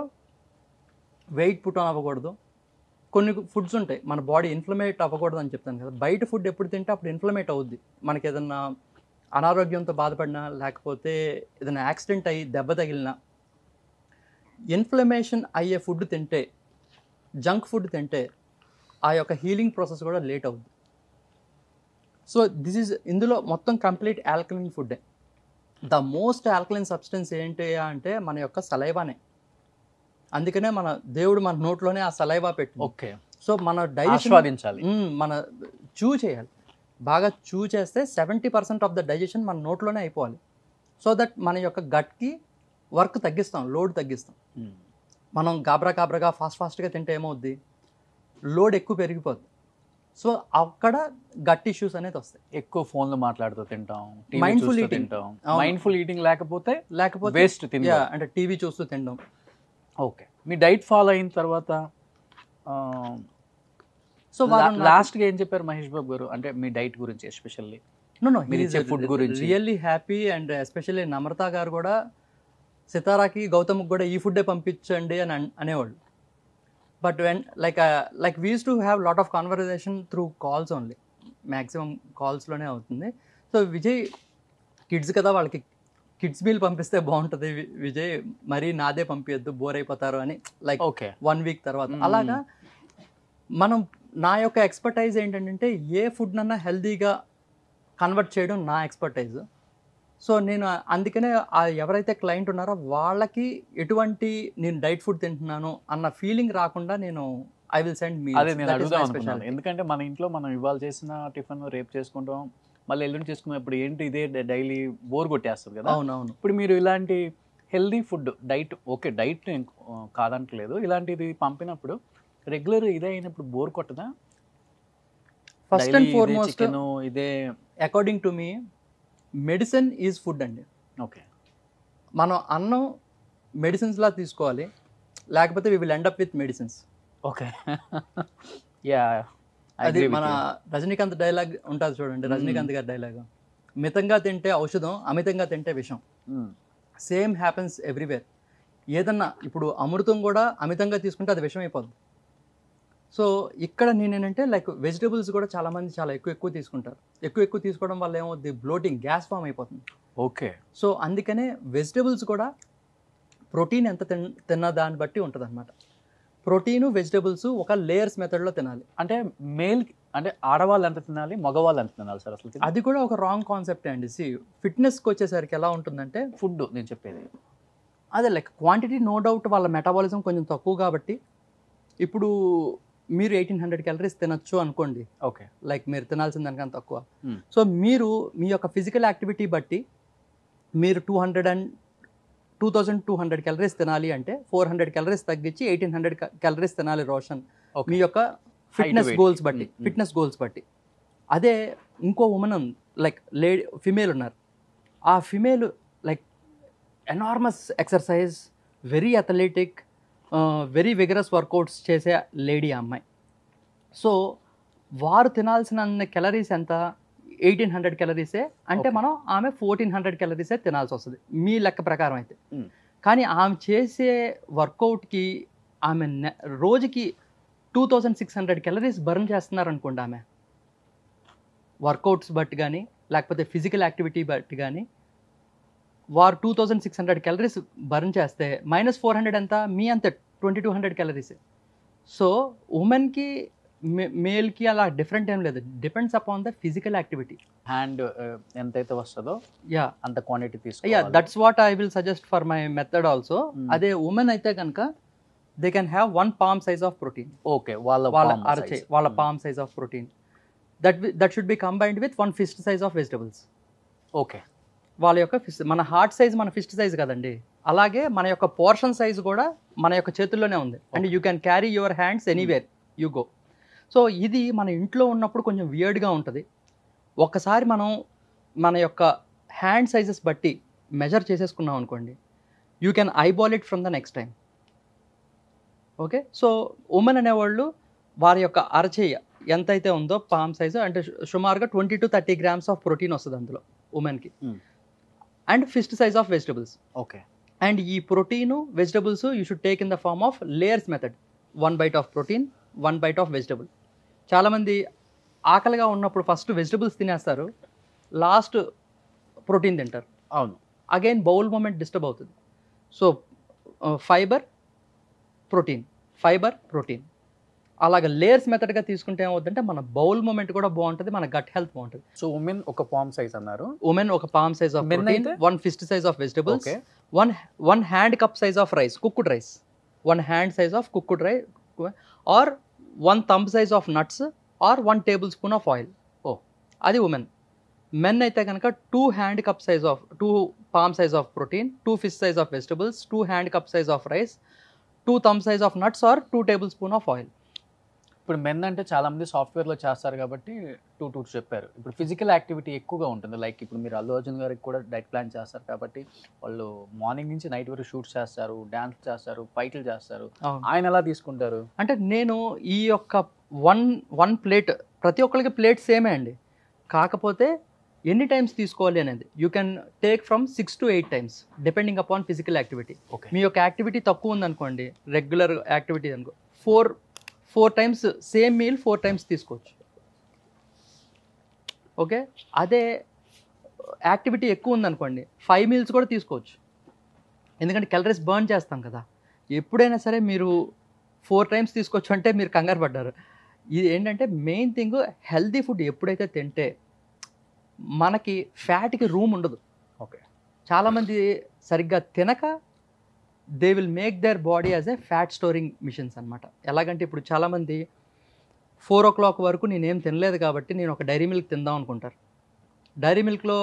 వెయిట్ పుట్ ఆన్ అవ్వకూడదు. కొన్ని ఫుడ్స్ ఉంటాయి మన బాడీ ఇన్ఫ్లమేట్ అవ్వకూడదు అని చెప్తాను కదా. బయట ఫుడ్ ఎప్పుడు తింటే అప్పుడు ఇన్ఫ్లమేట్ అవుద్ది. మనకి ఏదన్నా అనారోగ్యంతో బాధపడినా లేకపోతే ఏదైనా యాక్సిడెంట్ అయ్యి దెబ్బ తగిలినా ఇన్ఫ్లమేషన్ అయ్యే ఫుడ్ తింటే, జంక్ ఫుడ్ తింటే ఆ యొక్క హీలింగ్ ప్రాసెస్ కూడా లేట్ అవుద్ది. సో దిస్ ఈజ్ ఇందులో మొత్తం కంప్లీట్ ఆల్కలిన్ ఫుడ్డే. ద మోస్ట్ ఆల్కలిన్ సబ్స్టెన్స్ ఏంటి అంటే మన యొక్క సలైవానే. అందుకనే మన దేవుడు మన నోట్లోనే ఆ సలైవా పెట్టి ఓకే. సో మన డైజెషన్ ఆస్వాదించాలి. మన చూ చేయాలి. బాగా చూ చేస్తే seventy percent of the digestion మన నోట్లోనే అయిపోవాలి. సో దట్ మన యొక్క గట్కి వర్క్ తగ్గిస్తాం, లోడ్ తగ్గిస్తాం. మనం గాబరా గాబరాగా ఫాస్ట్ ఫాస్ట్గా తింటే ఏమవుద్ది, లోడ్ ఎక్కువ పెరిగిపోద్ది. సో అక్కడ గట్ ఇష్యూస్ అనేది వస్తాయి. ఎక్కువ ఫోన్లు మాట్లాడుతూ తింటాం, Mindful టీవీ eating. తింటాం. అవును. మైండ్ఫుల్ ఈటింగ్ లేకపోతే లేకపోతే వేస్ట్ తిండి. యా అంటే టీవీ చూస్తూ తినడం. ఓకే. మీ డైట్ ఫాలో అయిన తర్వాత సో వాళ్ళు లాస్ట్ గా ఏం చెప్పారు మహేష్ బాబు గారు అంటే మీ డైట్ గురించి ఎస్పెషల్లీ? నో నో మీరు ఇచ్చే food గురించి. Really happy and especially Namrata గారు కూడా సితారాకి గౌతమ్కి కూడా ఈ ఫుడ్డే పంపించండి అని అన్- అనేవాళ్ళు. But when like like we use to have lot of conversation through calls only, maximum కాల్స్లోనే అవుతుంది. సో విజయ్ కిడ్స్ కదా, వాళ్ళకి కిడ్స్ మీల్ పంపిస్తే బాగుంటుంది వి- విజయ్ మరీ నాదే పంపించద్దు బోర్ అయిపోతారు అని లైక్ ఓకే. వన్ వీక్ తర్వాత. మ్మ్. అలాగా మనం నా యొక్క ఎక్స్పర్టైజ్ ఏంటంటే ఏ ఫుడ్ నన్నా హెల్దీగా కన్వర్ట్ చేయడం నా ఎక్స్పర్టైజ్. సో నేను అందుకనే ఆ ఎవరైతే క్లయింట్ ఉన్నారో వాళ్ళకి ఎటువంటి నేను డైట్ ఫుడ్ తింటున్నాను అన్న ఫీలింగ్ రాకుండా నేను ఐ విల్ సెండ్ మీ అదే నేను అడుగుదాం అనుకున్నాను. ఎందుకంటే మన ఇంట్లో మనం ఇవాళ చేసిన టిఫిన్ రేపు చేసుకుంటాం, మళ్ళీ ఎల్లుండి చేసుకున్నప్పుడు ఏంటి ఇదే డైలీ బోర్ కొట్టేస్తుంది కదా. అవునవును. ఇప్పుడు మీరు ఇలాంటి healthy food diet, okay diet నేను ఆ, కాదంటలేదు, ఇలాంటిది పంపినప్పుడు రెగ్యులర్ ఇదే అయినప్పుడు బోర్ కొట్టదా? ఫస్ట్ అండ్ ఫార్మోస్ట్ చికెన్ ఇదే. According to me medicine is food అండి. ఓకే. మనం అన్నం మెడిసిన్స్ లా తీసుకోవాలి, లేకపోతే we will end up with medicines. Okay. Ya అది మన రజనీకాంత్ డైలాగ్ ఉంటుంది చూడండి, రజనీకాంత్ గారి డైలాగ్, మితంగా తింటే ఔషధం, అమితంగా తింటే విషం. Same happens everywhere. ఏదన్నా ఇప్పుడు అమృతం కూడా అమితంగా తీసుకుంటే అది విషం అయిపోద్ది. సో ఇక్కడ నేనేంటంటే లైక్ వెజిటబుల్స్ కూడా చాలామంది చాలా ఎక్కువ ఎక్కువ తీసుకుంటారు. ఎక్కువ ఎక్కువ తీసుకోవడం వల్ల ఏమవుద్ది, బ్లోటింగ్, గ్యాస్ ఫామ్ అయిపోతుంది. ఓకే. సో అందుకనే వెజిటబుల్స్ కూడా ప్రోటీన్ ఎంత తిన్ తిన్న దాన్ని బట్టి ఉంటుంది అనమాట. ప్రోటీను వెజిటబుల్స్ ఒక లేయర్స్ మెథడ్లో తినాలి. అంటే మేల్ అంటే ఆడవాళ్ళు ఎంత తినాలి, మగవాళ్ళు ఎంత తినాలి సార్ అసలు? అది కూడా ఒక రాంగ్ కాన్సెప్టే అండి. సి ఫిట్నెస్కి వచ్చేసరికి ఎలా ఉంటుందంటే ఫుడ్ నేను చెప్పేది అదే లైక్ క్వాంటిటీ నో డౌట్ వాళ్ళ మెటాబాలిజం కొంచెం తక్కువ కాబట్టి ఇప్పుడు మీరు ఎయిటీన్ హండ్రెడ్ క్యాలరీస్ తినొచ్చు అనుకోండి, ఓకే. లైక్ మీరు తినాల్సిన దానికన్నా తక్కువ. Hmm. సో మీరు మీ యొక్క ఫిజికల్ యాక్టివిటీ బట్టి మీరు two hundred and two thousand two hundred calories తినాలి అంటే ఫోర్ హండ్రెడ్ క్యాలరీస్ తగ్గించి ఎయిటీన్ హండ్రెడ్ క్యాలరీస్ తినాలి రోషన్, Okay. మీ యొక్క ఫిట్నెస్ weight. గోల్స్ బట్టి, Hmm. ఫిట్నెస్ గోల్స్ బట్టి. అదే ఇంకో ఉమెన్ ఉంది, లైక్ లేడీ ఫిమేల్ ఉన్నారు, ఆ female like enormous exercise, very athletic, very vigorous workouts చేసే లేడీ ఆ అమ్మాయి. సో వారు తినాల్సిన క్యాలరీస్ ఎంత, ఎయిటీన్ హండ్రెడ్ క్యాలరీసే అంటే Okay. మనం ఆమె ఫోర్టీన్ హండ్రెడ్ క్యాలరీసే తినాల్సి వస్తుంది మీ లెక్క ప్రకారం అయితే. Hmm. కానీ ఆమె చేసే వర్కౌట్కి ఆమె నె- రోజుకి two thousand six hundred calories burn చేస్తున్నారు అనుకోండి. ఆమె వర్కౌట్స్ బట్టి కానీ లేకపోతే ఫిజికల్ యాక్టివిటీ బట్టి కానీ వారు two thousand six hundred calories burn చేస్తే మైనస్ ఫోర్ హండ్రెడ్ ఎంత, మీ అంతే ట్వంటీ టూ హండ్రెడ్ క్యాలరీసే. సో ఉమెన్కి మేల్కి అలా డిఫరెంట్ ఏం లేదు, depends upon the physical activity. Hand ఎంతైతే వస్తుందో యా అంత క్వాంటిటీ యా తీసుకోవాలి. That's what I will suggest for my method also. Hmm. అదే ఉమెన్ అయితే కనుక they can have one palm size of protein, okay. వాళ్ళ వాళ్ళ palm అరచే size. వాళ్ళ Hmm. Palm size of protein that that should be combined with one fist size of vegetables. Okay. వాళ్ళ యొక్క ఫిస్ట్, మన హార్ట్ సైజ్ మన ఫిస్ట్ సైజ్ కదండి, అలాగే మన యొక్క పోర్షన్ సైజ్ కూడా మన యొక్క చేతుల్లోనే ఉంది. And you can carry your hands anywhere you go. So ఇది మన ఇంట్లో ఉన్నప్పుడు కొంచెం వియర్డ్గా ఉంటుంది. ఒక్కసారి మనం మన యొక్క హ్యాండ్ సైజెస్ బట్టి మెజర్ చేసేసుకున్నాం అనుకోండి, you can eyeball it from the next time. Okay. So women అనేవాళ్ళు వారి యొక్క అరచేయ ఎంతైతే ఉందో పామ్ సైజు అంటే సు- సుమారుగా twenty to thirty grams of protein వస్తుంది అందులో ఉమెన్కి. Hmm. And fist size of vegetables. Okay. And ఈ protein vegetables you should take in the form of layers method. One bite of protein, one bite of vegetable. చాలామంది ఆకలిగా ఉన్నప్పుడు ఫస్ట్ వెజిటబుల్స్ తినేస్తారు, లాస్ట్ ప్రోటీన్ తింటారు. అవును. అగైన్ బౌల్ మూమెంట్ డిస్టర్బ్ అవుతుంది. So fibre protein, fibre protein, అలాగ లేయర్స్ మెథడ్గా తీసుకుంటే ఏమవుతుందంటే మన బౌల్ మూమెంట్ కూడా బాగుంటుంది, మన గట్ హెల్త్ బాగుంటుంది. సో ఉమెన్ ఒక పామ్ సైజ్ అన్నారు. ఉమెన్ ఒక palm size of Men protein, అయితే? One fist size of vegetables, okay. One one hand cup size of rice, cooked rice, one hand size of cooked rice, or one thumb size of nuts, or one table spoon of oil. ఓ. అది ఉమెన్. మెన్ అయితే కనుక two hand cup size of, two palm size of protein, two fish size of vegetables, two hand cup size of rice, two thumb size of nuts, or two table spoon of oil. ఇప్పుడు మెన్ అంటే చాలా మంది సాఫ్ట్వేర్ లో చేస్తారు కాబట్టి టూ టూ చెప్పారు. ఇప్పుడు ఫిజికల్ యాక్టివిటీ ఎక్కువగా ఉంటుంది. లైక్ ఇప్పుడు మీరు అల్లు అర్జున్ గారికి కూడా డైట్ ప్లాన్ చేస్తారు కాబట్టి వాళ్ళు మార్నింగ్ నుంచి నైట్ వరకు షూట్స్ చేస్తారు, డాన్స్ చేస్తారు, ఫైట్లు చేస్తారు. ఆయన ఎలా తీసుకుంటారు? అంటే నేను ఈ యొక్క వన్ వన్ ప్లేట్, ప్రతి ఒక్కరికి ప్లేట్ సేమే అండి, కాకపోతే ఎన్ని టైమ్స్ తీసుకోవాలి అనేది you can take from six to eight times depending upon physical activity. Okay. మీ యొక్క యాక్టివిటీ తక్కువ ఉందనుకోండి, రెగ్యులర్ యాక్టివిటీ అనుకో, four four times same meal four times తీసుకోవచ్చు. ఓకే. అదే యాక్టివిటీ ఎక్కువ ఉందనుకోండి, ఫైవ్ మీల్స్ కూడా తీసుకోవచ్చు, ఎందుకంటే క్యాలరీస్ బర్న్ చేస్తాం కదా. ఎప్పుడైనా సరే మీరు ఫోర్ టైమ్స్ తీసుకోవచ్చు అంటే మీరు కంగారు పడ్డారు. ఇది ఏంటంటే మెయిన్ థింగ్, హెల్దీ ఫుడ్ ఎప్పుడైతే తింటే మనకి ఫ్యాట్కి రూమ్ ఉండదు. ఓకే. చాలామంది సరిగ్గా తినక they will make their body as a fat storing machines అనమాట. ఎలాగంటే ఇప్పుడు చాలామంది ఫోర్ ఓ క్లాక్ వరకు నేనేం తినలేదు కాబట్టి నేను ఒక డైరీ మిల్క్ తిందాం అనుకుంటారు. డైరీ మిల్క్లో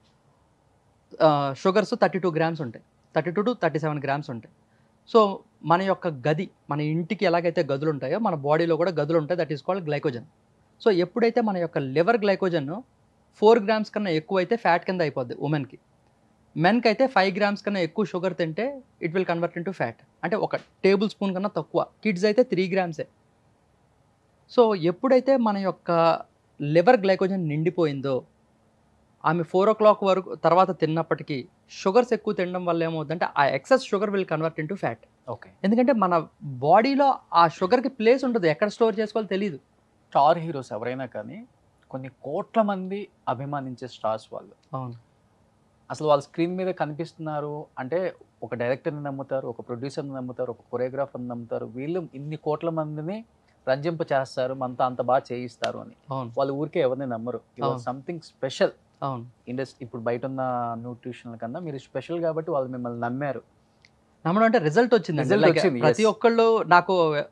షుగర్స్ థర్టీ టూ గ్రామ్స్ ఉంటాయి, thirty two to thirty seven grams ఉంటాయి. సో మన యొక్క గది, మన ఇంటికి ఎలాగైతే గదులు ఉంటాయో మన బాడీలో కూడా గదులు ఉంటాయి, that is called glycogen. So ఎప్పుడైతే మన యొక్క లివర్ గ్లైకోజన్ ఫోర్ గ్రామ్స్ కన్నా ఎక్కువ అయితే ఫ్యాట్ కింద అయిపోద్ది ఉమెన్కి. మెన్కి అయితే ఫైవ్ గ్రామ్స్ కన్నా ఎక్కువ షుగర్ తింటే it will convert into fat, అంటే ఒక టేబుల్ స్పూన్ కన్నా తక్కువ. కిడ్స్ అయితే త్రీ గ్రామ్సే. సో ఎప్పుడైతే మన యొక్క లివర్ గ్లైకోజన్ నిండిపోయిందో, ఆమె ఫోర్ ఓ క్లాక్ వరకు తర్వాత తిన్నప్పటికీ షుగర్స్ ఎక్కువ తినడం వల్ల ఏమవుతుందంటే ఆ excess sugar will convert into fat. Okay. ఎందుకంటే మన బాడీలో ఆ షుగర్కి ప్లేస్ ఉంటుంది, ఎక్కడ స్టోర్ చేసుకోవాలో తెలియదు. స్టార్ హీరోస్ ఎవరైనా కానీ కొన్ని కోట్ల మంది అభిమానించే స్టార్స్ వాళ్ళు. అవును. అసలు వాళ్ళ స్క్రీన్ మీద కనిపిస్తున్నారు అంటే ఒక డైరెక్టర్ని నమ్ముతారు, ఒక ప్రొడ్యూసర్ని నమ్ముతారు, ఒక కొరియోగ్రాఫర్ని నమ్ముతారు. వీళ్ళు ఇన్ని కోట్ల మందిని రంజింప చేస్తారు, మనతో అంత బాగా చేయిస్తారు అని. అవును. వాళ్ళు ఊరికే ఎవరిని నమ్మరు. Something special. అవును. ఇండస్ట్రీ ఇప్పుడు బయట ఉన్న న్యూట్రిషన్ కన్నా మీరు స్పెషల్ కాబట్టి వాళ్ళు మిమ్మల్ని నమ్మారు. నమ్మడం అంటే రిజల్ట్ వచ్చింది. Result వచ్చింది, ప్రతి yes. ఒక్కళ్ళు నాకు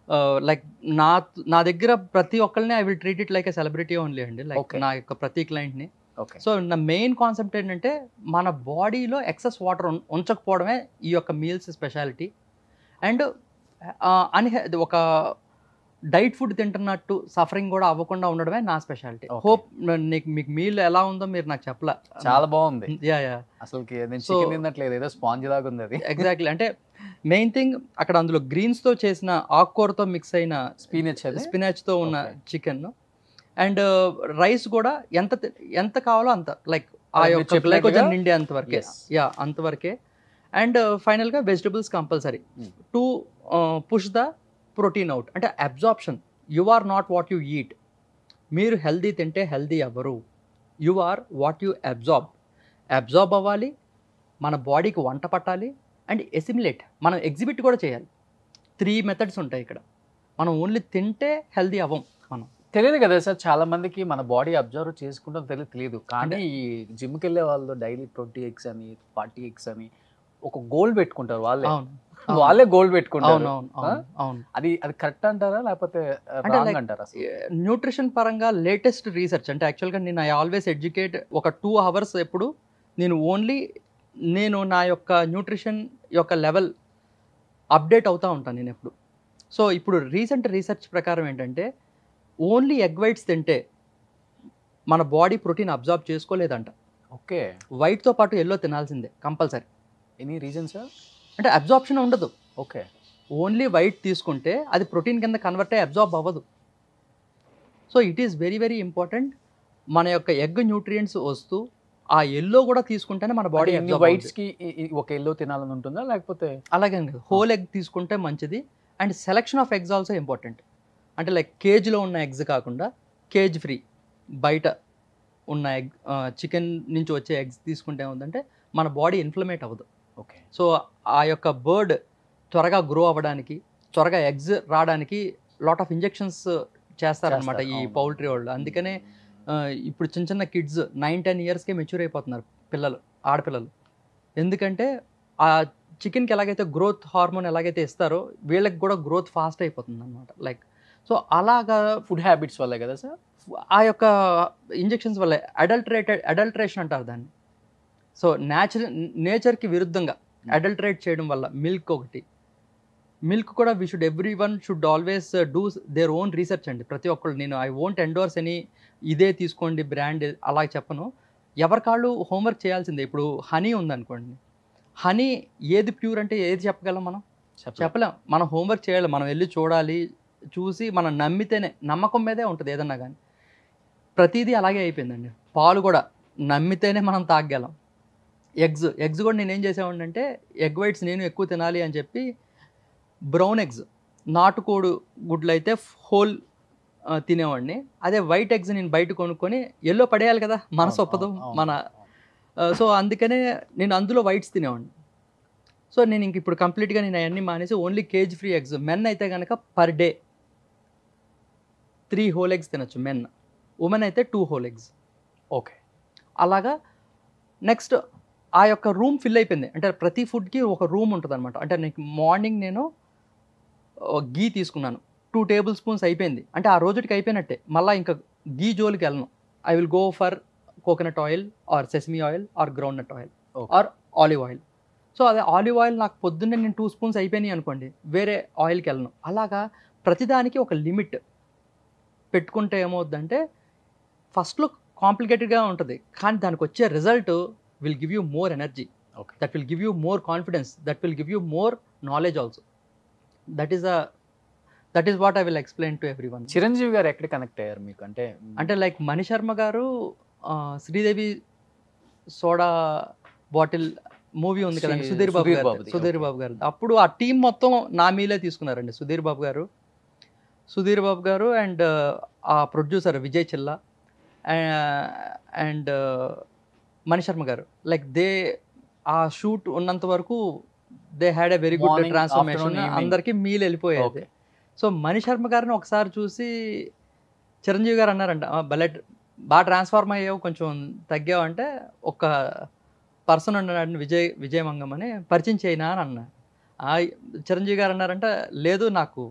లైక్ నా నా దగ్గర ప్రతి ఒక్కరిని I will treat it like a celebrity only అండి, లైక్ Okay. నా యొక్క ప్రతి క్లయింట్ని. ఓకే సో నా మెయిన్ కాన్సెప్ట్ ఏంటంటే మన బాడీలో ఎక్సెస్ వాటర్ ఉంచకపోవడమే ఈ యొక్క మీల్స్ స్పెషాలిటీ. అండ్ అన్హె ఒక డైట్ ఫుడ్ తింటున్నట్టు సఫరింగ్ కూడా అవ్వకుండా ఉండడమే నా స్పెషాలిటీ. Okay. హోప్ నీకు మీకు మీల్ ఎలా ఉందో మీరు నాకు చెప్పలా. చాలా బాగుంది యా యా అసలు నేను So- చికెన్ తిన్నట్లేదు, ఏదో స్పాంజ్ లాగా ఉంది అది. ఎగ్జాక్ట్లీ. అంటే మెయిన్ థింగ్ అక్కడ అందులో గ్రీన్స్తో చేసిన ఆకుకూరతో మిక్స్ అయిన స్పీనచ్ అది స్పినాచ్తో ఉన్న Okay. చికెన్. అండ్ రైస్ కూడా ఎంత తి- ఎంత కావాలో అంత, లైక్ ఆ మీరు యొక్క చెప్పినట్టుగా- గ్లైకోజన్ నిండే అంతవరకే. Yes. యా అంతవరకే. అండ్ ఫైనల్గా vegetables compulsory Hmm. To push the protein out. అంటే absorption. You are not what you eat. మీరు హెల్దీ తింటే హెల్దీ అవ్వరు. You are what you absorb. Absorb అవ్వాలి, మన బాడీకి వంట పట్టాలి, అండ్ ఎసిమిలేట్ మనం ఎగ్జిబిట్ కూడా చేయాలి. త్రీ మెథడ్స్ ఉంటాయి ఇక్కడ. మనం ఓన్లీ తింటే హెల్దీ అవ్వం మనం. తెలియదు కదా సార్, చాలా మందికి మన బాడీ అబ్జర్వ్ చేసుకుంటాం తెలియదు తెలియదు కానీ ఈ జిమ్కి వెళ్ళే వాళ్ళు డైలీ ట్వంటీ ఎగ్స్ అని ఫార్టీ ఎగ్స్ అని ఒక గోల్ పెట్టుకుంటారు వాళ్ళే. అవును వాళ్ళే గోల్ అవును పెట్టుకుంటారు. అవును అవును అవును. అది అది కరెక్ట్ అంటారా లేకపోతే అంటే రాంగ్ like- అంటారా అసలు? న్యూట్రిషన్ పరంగా లేటెస్ట్ రీసెర్చ్ అంటే యాక్చువల్గా నేను ఐ ఆల్వేస్ ఎడ్యుకేట్. ఒక టూ అవర్స్ ఎప్పుడు నేను ఓన్లీ నేను నా యొక్క న్యూట్రిషన్ యొక్క లెవెల్ అప్డేట్ అవుతూ ఉంటాను నేను ఎప్పుడు. సో ఇప్పుడు రీసెంట్ రీసెర్చ్ ప్రకారం ఏంటంటే ఓన్లీ ఎగ్ వైట్స్ తింటే మన బాడీ ప్రోటీన్ అబ్జార్బ్ చేసుకోలేదంట. ఓకే, వైట్తో పాటు ఎల్లో తినాల్సిందే కంపల్సరీ. Any reason sir? అంటే అబ్జార్ప్షన్ ఉండదు. ఓకే, ఓన్లీ వైట్ తీసుకుంటే అది ప్రోటీన్ కింద కన్వర్ట్ అయ్యి అబ్జార్బ్ అవ్వదు. So it is very very important. మన యొక్క ఎగ్ న్యూట్రియంట్స్ వస్తూ ఆ ఎల్లో కూడా తీసుకుంటేనే మన బాడీ వైట్స్ కి ఈ- ఈ ఒక ఎల్లో తినాలని ఉంటుందా లేకపోతే? అలాగే హోల్ ఎగ్ తీసుకుంటే మంచిది. And selection of eggs also important. అంటే లైక్ కేజ్లో ఉన్న ఎగ్స్ కాకుండా కేజ్ ఫ్రీ బయట ఉన్న ఎగ్ చికెన్ నుంచి వచ్చే ఎగ్స్ తీసుకుంటే ఏముందంటే మన బాడీ ఇన్ఫ్లమేట్ అవ్వదు. ఓకే, సో ఆ యొక్క బర్డ్ త్వరగా గ్రో అవ్వడానికి, త్వరగా ఎగ్స్ రావడానికి లాట్ ఆఫ్ ఇంజెక్షన్స్ చేస్తారనమాట ఈ అవును. పౌల్ట్రీ వాళ్ళు. అందుకనే ఆ, ఇప్పుడు చిన్న చిన్న కిడ్స్ నైన్ టెన్ ఇయర్స్కే మెచ్యూర్ అయిపోతున్నారు పిల్లలు, ఆడపిల్లలు. ఎందుకంటే ఆ చికెన్కి ఎలాగైతే గ్రోత్ హార్మోన్ ఎలాగైతే ఇస్తారో వీళ్ళకి కూడా గ్రోత్ ఫాస్ట్ అయిపోతుంది అనమాట. లైక్ సో అలాగా ఫుడ్ హ్యాబిట్స్ వల్లే కదా సార్? ఆ యొక్క ఇంజెక్షన్స్ వల్ల అడల్టరేటెడ్ అడల్టరేషన్ అంటారు దాన్ని. సో న్యాచురల్ నేచర్కి విరుద్ధంగా అడల్టరేట్ చేయడం వల్ల మిల్క్ ఒకటి. మిల్క్ కూడా we should everyone should always do their own research అండి. ప్రతి ఒక్కళ్ళు, నేను ఐ వోంట్ ఎండోర్స్ అని ఇదే తీసుకోండి బ్రాండ్ అలా చెప్పను. ఎవరికాళ్ళు హోంవర్క్ చేయాల్సిందే. ఇప్పుడు హనీ ఉందనుకోండి, హనీ ఏది ప్యూర్ అంటే ఏది చెప్పగలం మనం? చెప్పలేం. మనం హోంవర్క్ చేయాలి, మనం వెళ్ళి చూడాలి, చూసి మనం నమ్మితేనే, నమ్మకం మీదే ఉంటుంది ఏదన్నా కానీ. ప్రతిదీ అలాగే అయిపోయిందండి. పాలు కూడా నమ్మితేనే మనం తాగగలం. ఎగ్స్ ఎగ్స్ కూడా నేను ఏం చేసేవాడిని అంటే ఎగ్ వైట్స్ నేను ఎక్కువ తినాలి అని చెప్పి బ్రౌన్ ఎగ్స్, నాటుకోడు గుడ్లు అయితే హోల్ తినేవాడిని. అదే వైట్ ఎగ్స్ నేను బయట కొనుక్కొని ఎల్లో పడేయాలి కదా, మనసు ఒప్పదు మన. సో అందుకనే నేను అందులో వైట్స్ తినేవాడిని. సో నేను ఇంక ఇప్పుడు కంప్లీట్గా నేను అవన్నీ మానేసి only cage free eggs. Men అయితే కనుక per day three whole eggs తినచ్చు మెన్. ఉమెన్ అయితే టూ హోల్ ఎగ్స్. ఓకే, అలాగా నెక్స్ట్ ఆ యొక్క రూమ్ ఫిల్ అయిపోయింది. అంటే ప్రతి ఫుడ్కి ఒక రూమ్ ఉంటుంది అనమాట. అంటే నీకు మార్నింగ్ నేను గీ తీసుకున్నాను, టూ టేబుల్ స్పూన్స్ అయిపోయింది అంటే ఆ రోజుకి అయిపోయినట్టే. మళ్ళీ ఇంకా గీ జోలికి వెళ్ళను. I will go for coconut oil or sesame oil or groundnut oil or olive oil. So అదే ఆలివ్ ఆయిల్ నాకు పొద్దున్నే నేను టూ స్పూన్స్ అయిపోయినాయి అనుకోండి, వేరే ఆయిల్కి వెళ్ళను. అలాగా ప్రతిదానికి ఒక లిమిట్ పెట్టుకుంటే ఏమవుద్దంటే ఫస్ట్లో కాంప్లికేటెడ్గా ఉంటుంది, కానీ దానికి వచ్చే result will give you more energy, okay, that will give you more confidence, that will give you more knowledge also. That is uh that is what I will explain to everyone. Chiranjeevi గారు ఎక్కడ కనెక్ట్ అయ్యారు మీకు? అంటే అంటే లైక్ మణిశర్మ గారు ఆ, శ్రీదేవి సోడా బాటిల్ మూవీ ఉంది కదండి, శ్రీ- సుధీర్ బాబు సుధీర్ గారు బాబుది, సుధీర్ okay. బాబు గారు అప్పుడు ఆ టీం మొత్తం నా మీలే తీసుకున్నారండి. సుధీర్ బాబు గారు సుధీర్ బాబు గారు and uh producer Vijay Chilla and Mani Sharma గారు, లైక్ దే ఆ షూట్ ఉన్నంత వరకు they had a very good Morning, transformation. afternoon, evening. అందరికీ మీల్ వెళ్ళిపోయేది. ఓకే, సో మణిశర్మ గారిని ఒకసారి చూసి చిరంజీవి గారు అన్నారంట, "ఆ, భలే బాగా ట్రాన్స్ఫార్మ్ అయ్యావు, కొంచెం తగ్గావు" అంటే ఒక పర్సన్ ఉన్నాడు విజయ్ విజయమంగం అని, పరిచయం చేయనా అని అన్నా. ఆ చిరంజీవి గారు అన్నారంట, "లేదు నాకు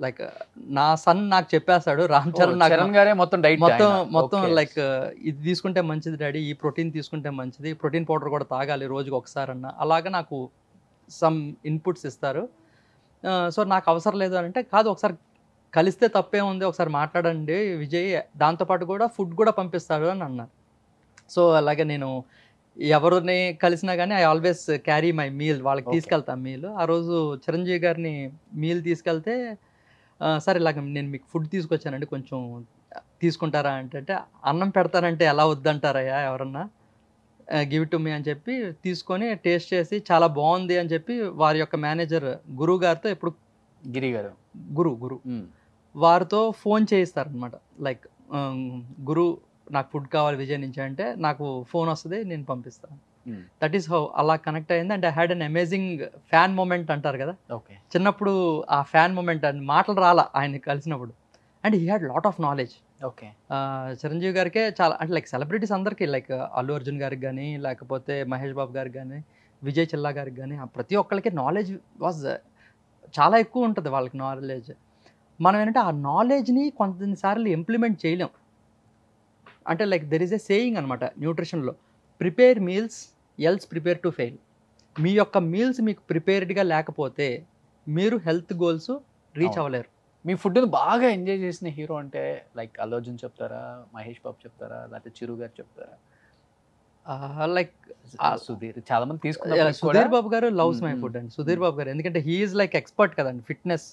లైక్ నా సన్ నాకు చెప్పేస్తాడు, రామ్ చరణ్ నాకు చరణ్ గారే మొత్తం డైట్ మొత్తం మొత్తం లైక్ ఇది తీసుకుంటే మంచిది డాడీ, ఈ ప్రోటీన్ తీసుకుంటే మంచిది, ప్రోటీన్ పౌడర్ కూడా తాగాలి రోజుకి ఒకసారి అన్న, అలాగా నాకు సమ్ ఇన్పుట్స్ ఇస్తారు. సో నాకు అవసరం లేదు అని అంటే, కాదు ఒకసారి కలిస్తే తప్పే ఉంది, ఒకసారి మాట్లాడండి విజయ్, దాంతోపాటు కూడా ఫుడ్ కూడా పంపిస్తాడు అని అన్నారు. సో అలాగే నేను ఎవరిని కలిసినా కానీ I always carry my meal, వాళ్ళకి తీసుకెళ్తాను మీల్. ఆ రోజు చిరంజీవి గారిని మీల్ తీసుకెళ్తే, సరే ఇలాగ నేను మీకు ఫుడ్ తీసుకొచ్చానండి కొంచెం తీసుకుంటారా అంటే, అన్నం పెడతానంటే ఎలా వద్దంటారయ్యా ఎవరన్నా, గివ్ ఇట్ టు మీ అని చెప్పి తీసుకొని టేస్ట్ చేసి చాలా బాగుంది అని చెప్పి వారి యొక్క మేనేజర్ గురువు గారితో, ఎప్పుడు గిరి గారు గురు గురు వారితో ఫోన్ చేయిస్తారనమాట. లైక్ గురు నాకు ఫుడ్ కావాలి విజయ్ నుంచి అంటే నాకు ఫోన్ వస్తుంది, నేను పంపిస్తాను. దట్ ఈస్ హౌ అలా కనెక్ట్ అయింది. And I had an amazing fan moment అంటారు కదా, ఓకే చిన్నప్పుడు ఆ ఫ్యాన్ మూమెంట్ అని మాటలు రాలా ఆయన కలిసినప్పుడు. And he had lot of knowledge. Okay Chiranjeevi గారికే చాలా, అంటే లైక్ సెలబ్రిటీస్ అందరికీ, లైక్ అల్లు అర్జున్ గారికి కానీ, లేకపోతే మహేష్ బాబు గారికి కానీ, విజయ్ చిల్లా గారికి కానీ, ప్రతి ఒక్కరికి నాలెడ్జ్ వాజ్ చాలా ఎక్కువ ఉంటుంది వాళ్ళకి నాలెడ్జ్. మనం ఏంటంటే ఆ నాలెడ్జ్ని కొన్నిసార్లు ఇంప్లిమెంట్ చేయలేం. అంటే like there is a saying అనమాట న్యూట్రిషన్లో, prepare meals else prepare to fail. మీ యొక్క మీల్స్ మీకు ప్రిపేర్డ్గా లేకపోతే మీరు హెల్త్ గోల్స్ రీచ్ అవ్వలేరు. మీ ఫుడ్ని బాగా ఎంజాయ్ చేసిన హీరో అంటే లైక్ అల్లు అర్జున్ చెప్తారా, మహేష్ బాబు చెప్తారా, లేకపోతే చిరు గారు చెప్తారా? లైక్ సుధీర్, చాలా మంది తీసుకున్నారు. సుధీర్ బాబు గారు లవ్స్ మై ఫుడ్ అండి. సుధీర్ బాబు గారు ఎందుకంటే హీఈస్ లైక్ ఎక్స్పర్ట్ కదండి, ఫిట్నెస్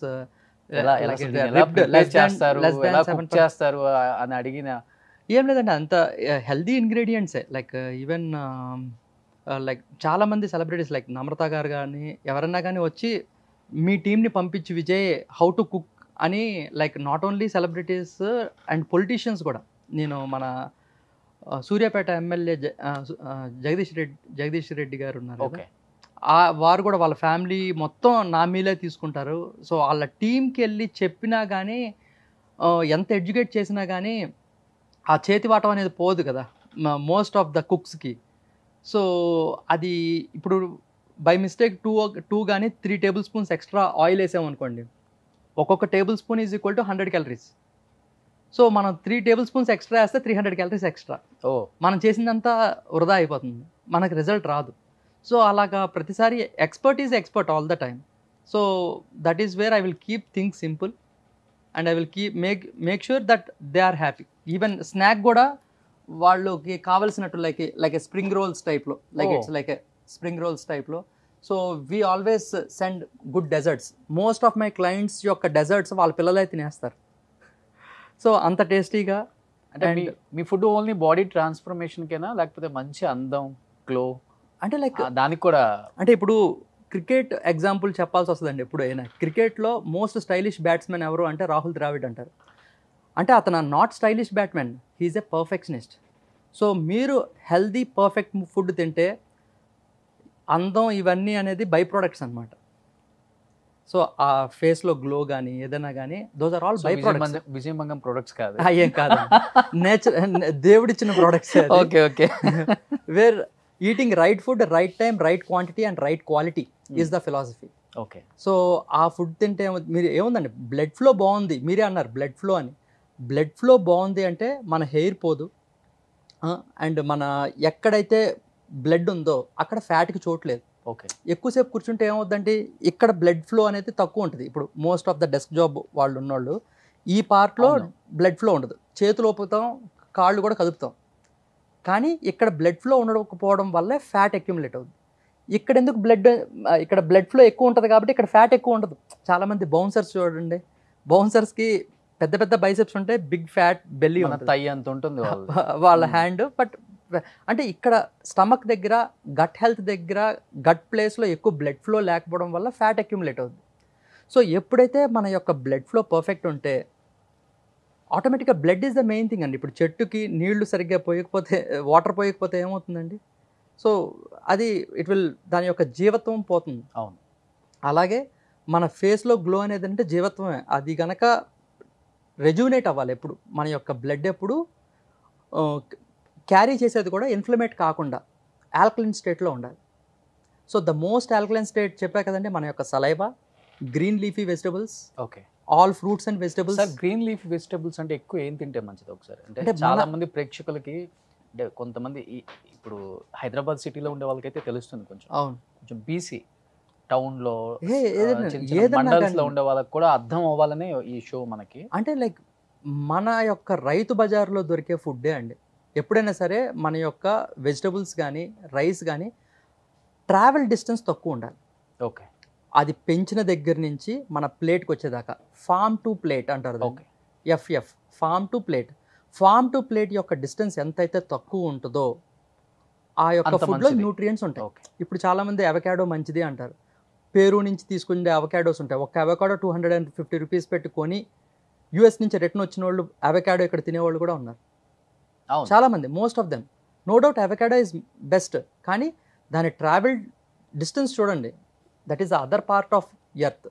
చేస్తారు అని అడిగిన ఏం లేదండి, అంత హెల్దీ ఇంగ్రీడియంట్సే. లైక్ ఈవెన్ లైక్ చాలామంది సెలబ్రిటీస్ లైక్ నమ్రత గారు కానీ ఎవరన్నా కానీ వచ్చి మీ టీంని పంపించి విజయ్ హౌ టు కుక్ అని, like not only celebrities and politicians కూడా. నేను మన సూర్యాపేట ఎమ్మెల్యే జగదీష్ రెడ్డి జగదీష్ రెడ్డి గారు ఉన్నారు, వారు కూడా వాళ్ళ ఫ్యామిలీ మొత్తం నా మీలే తీసుకుంటారు. సో వాళ్ళ టీంకి వెళ్ళి చెప్పినా కానీ, ఎంత ఎడ్యుకేట్ చేసినా కానీ ఆ చేతి వాటం అనేది పోదు కదా మోస్ట్ ఆఫ్ ద కుక్స్కి. సో అది ఇప్పుడు బై మిస్టేక్ టూ టూ కానీ three tablespoons extra oil వేసామనుకోండి, ఒక్కొక్క tablespoon is equal to hundred calories. So మనం త్రీ టేబుల్ స్పూన్స్ ఎక్స్ట్రా వేస్తే త్రీ హండ్రెడ్ క్యాలరీస్ ఎక్స్ట్రా. ఓ మనం చేసిందంతా వృధా అయిపోతుంది, మనకు రిజల్ట్ రాదు. సో అలాగా ప్రతిసారి expert is expert all the time. So that is where I will keep things simple and I will keep make make sure that they are happy. Even snack కూడా వాళ్ళకి కావాల్సినట్టు like like a spring rolls టైప్లో, like it's like a spring rolls టైప్లో. So we always send good desserts. Most of my clients యొక్క డెజర్ట్స్ వాళ్ళ పిల్లలే తినేస్తారు. సో అంత టేస్టీగా. అంటే మీ ఫుడ్ ఓన్లీ బాడీ ట్రాన్స్ఫర్మేషన్కేనా, లేకపోతే మంచి అందం గ్లో అంటే లైక్ దానికి కూడా? అంటే ఇప్పుడు క్రికెట్ ఎగ్జాంపుల్ చెప్పాల్సి వస్తుందండి ఎప్పుడైనా. క్రికెట్లో మోస్ట్ స్టైలిష్ బ్యాట్స్మెన్ ఎవరు అంటే రాహుల్ ద్రావిడ్ అంటారు. అంటే అతను not stylish batsmen, he is a perfectionist. So మీరు హెల్దీ పర్ఫెక్ట్ ఫుడ్ తింటే అందం ఇవన్నీ అనేది బై ప్రొడక్ట్స్ అనమాట. సో ఆ ఫేస్లో గ్లో కానీ ఏదైనా కానీ those are all byproducts. విజయమంగం ప్రొడక్ట్స్ కాదు, ఏం కాదు, నేచర్ దేవుడిచ్చిన products. Okay okay where eating right food, right time, right quantity and right quality is the philosophy. Okay. So ఆ ఫుడ్ తింటే మీరు ఏముందండి, బ్లడ్ ఫ్లో బాగుంది, మీరే అన్నారు బ్లడ్ ఫ్లో అని. బ్లడ్ ఫ్లో బాగుంది అంటే మన హెయిర్ పోదు, అండ్ మన ఎక్కడైతే బ్లడ్ ఉందో అక్కడ ఫ్యాట్కి చోట్లేదు. ఓకే. ఎక్కువసేపు కూర్చుంటే ఏమవుద్దంటే ఇక్కడ బ్లడ్ ఫ్లో అనేది తక్కువ ఉంటుంది. ఇప్పుడు most of the desk job వాళ్ళు ఉన్నోళ్ళు ఈ పార్ట్లో బ్లడ్ ఫ్లో ఉండదు, చేతులు ఊపుతాం, కాళ్ళు కూడా కదుపుతాం, కానీ ఇక్కడ బ్లడ్ ఫ్లో ఉండకపోవడం వల్లే ఫ్యాట్ అక్యుములేట్ అవుతుంది. ఇక్కడ ఎందుకు బ్లడ్, ఇక్కడ బ్లడ్ ఫ్లో ఎక్కువ ఉంటుంది కాబట్టి ఇక్కడ ఫ్యాట్ ఎక్కువ ఉండదు. చాలామంది బౌన్సర్స్ చూడండి, బౌన్సర్స్కి పెద్ద పెద్ద బైసెప్స్ ఉంటాయి, బిగ్ ఫ్యాట్ బెల్లీ తై అంత ఉంటుంది వాళ్ళ హ్యాండ్. బట్ అంటే ఇక్కడ స్టమక్ దగ్గర, గట్ హెల్త్ దగ్గర, గట్ ప్లేస్లో ఎక్కువ బ్లడ్ ఫ్లో లేకపోవడం వల్ల ఫ్యాట్ అక్యుములేట్ అవుతుంది. సో ఎప్పుడైతే మన యొక్క బ్లడ్ ఫ్లో పర్ఫెక్ట్ ఉంటే ఆటోమేటిక్గా blood is the main thing అండి. ఇప్పుడు చెట్టుకి నీళ్లు సరిగ్గా పోయకపోతే, వాటర్ పోయకపోతే ఏమవుతుందండి? సో అది ఇట్ విల్, దాని యొక్క జీవత్వం పోతుంది. అవును. అలాగే మన ఫేస్లో గ్లో అనేది అంటే జీవత్వమే. అది కనుక రెజ్యూనేట్ అవ్వాలి ఎప్పుడు, మన యొక్క బ్లడ్ ఎప్పుడు క్యారీ చేసేది కూడా ఇన్ఫ్లమేట్ కాకుండా ఆల్కలైన్ స్టేట్లో ఉండాలి. So the most alkaline state చెప్పా కదండి, మన యొక్క saliva, green leafy vegetables, okay, all fruits and vegetables. Sir green leaf vegetables అంటే ఎక్కువ ఏం తింటే మంచిది ఒకసారి? అంటే అంటే చాలా మన- మంది ప్రేక్షకులకి అంటే కొంతమంది ఈ- ఇప్పుడు హైదరాబాద్ సిటీలో ఉండే వాళ్ళకైతే తెలుస్తుంది కొంచెం అవును, కొంచెం బీసీ టౌన్ లో ఏ ఏదైనా చిన్న చిన్న ఏదన్నా మండల్స్ లో కానీ. ఉండే వాళ్ళకి కూడా అర్థం అవ్వాలనే ఈ షో మనకి. అంటే లైక్ మన యొక్క రైతు బజార్లో దొరికే ఫుడ్డే అండి. ఎప్పుడైనా సరే మన యొక్క వెజిటబుల్స్ కానీ రైస్ కానీ ట్రావెల్ డిస్టెన్స్ తక్కువ ఉండాలి. ఓకే అది పెంచిన దగ్గర నుంచి మన ప్లేట్కి వచ్చేదాకా ఫామ్ టు ప్లేట్ అంటారు. Okay FF farm to plate. Farm to plate యొక్క డిస్టెన్స్ ఎంతైతే తక్కువ ఉంటుందో ఆ యొక్క అంత ఫుడ్లో మంచిది. న్యూట్రియంట్స్ ఉంటాయి. ఓకే ఇప్పుడు చాలామంది అవకాడో మంచిది అంటారు. పేరు నుంచి తీసుకునే అవకాడోస్ ఉంటాయి. ఒక avocado two hundred and fifty rupees పెట్టుకొని యూఎస్ నుంచి రిటర్న్ వచ్చిన వాళ్ళు అవకాడో ఇక్కడ తినేవాళ్ళు కూడా ఉన్నారు అవును చాలామంది. Most of them no doubt avocado is best, కానీ దాని ట్రావెల్ డిస్టెన్స్ చూడండి. That is the other part of earth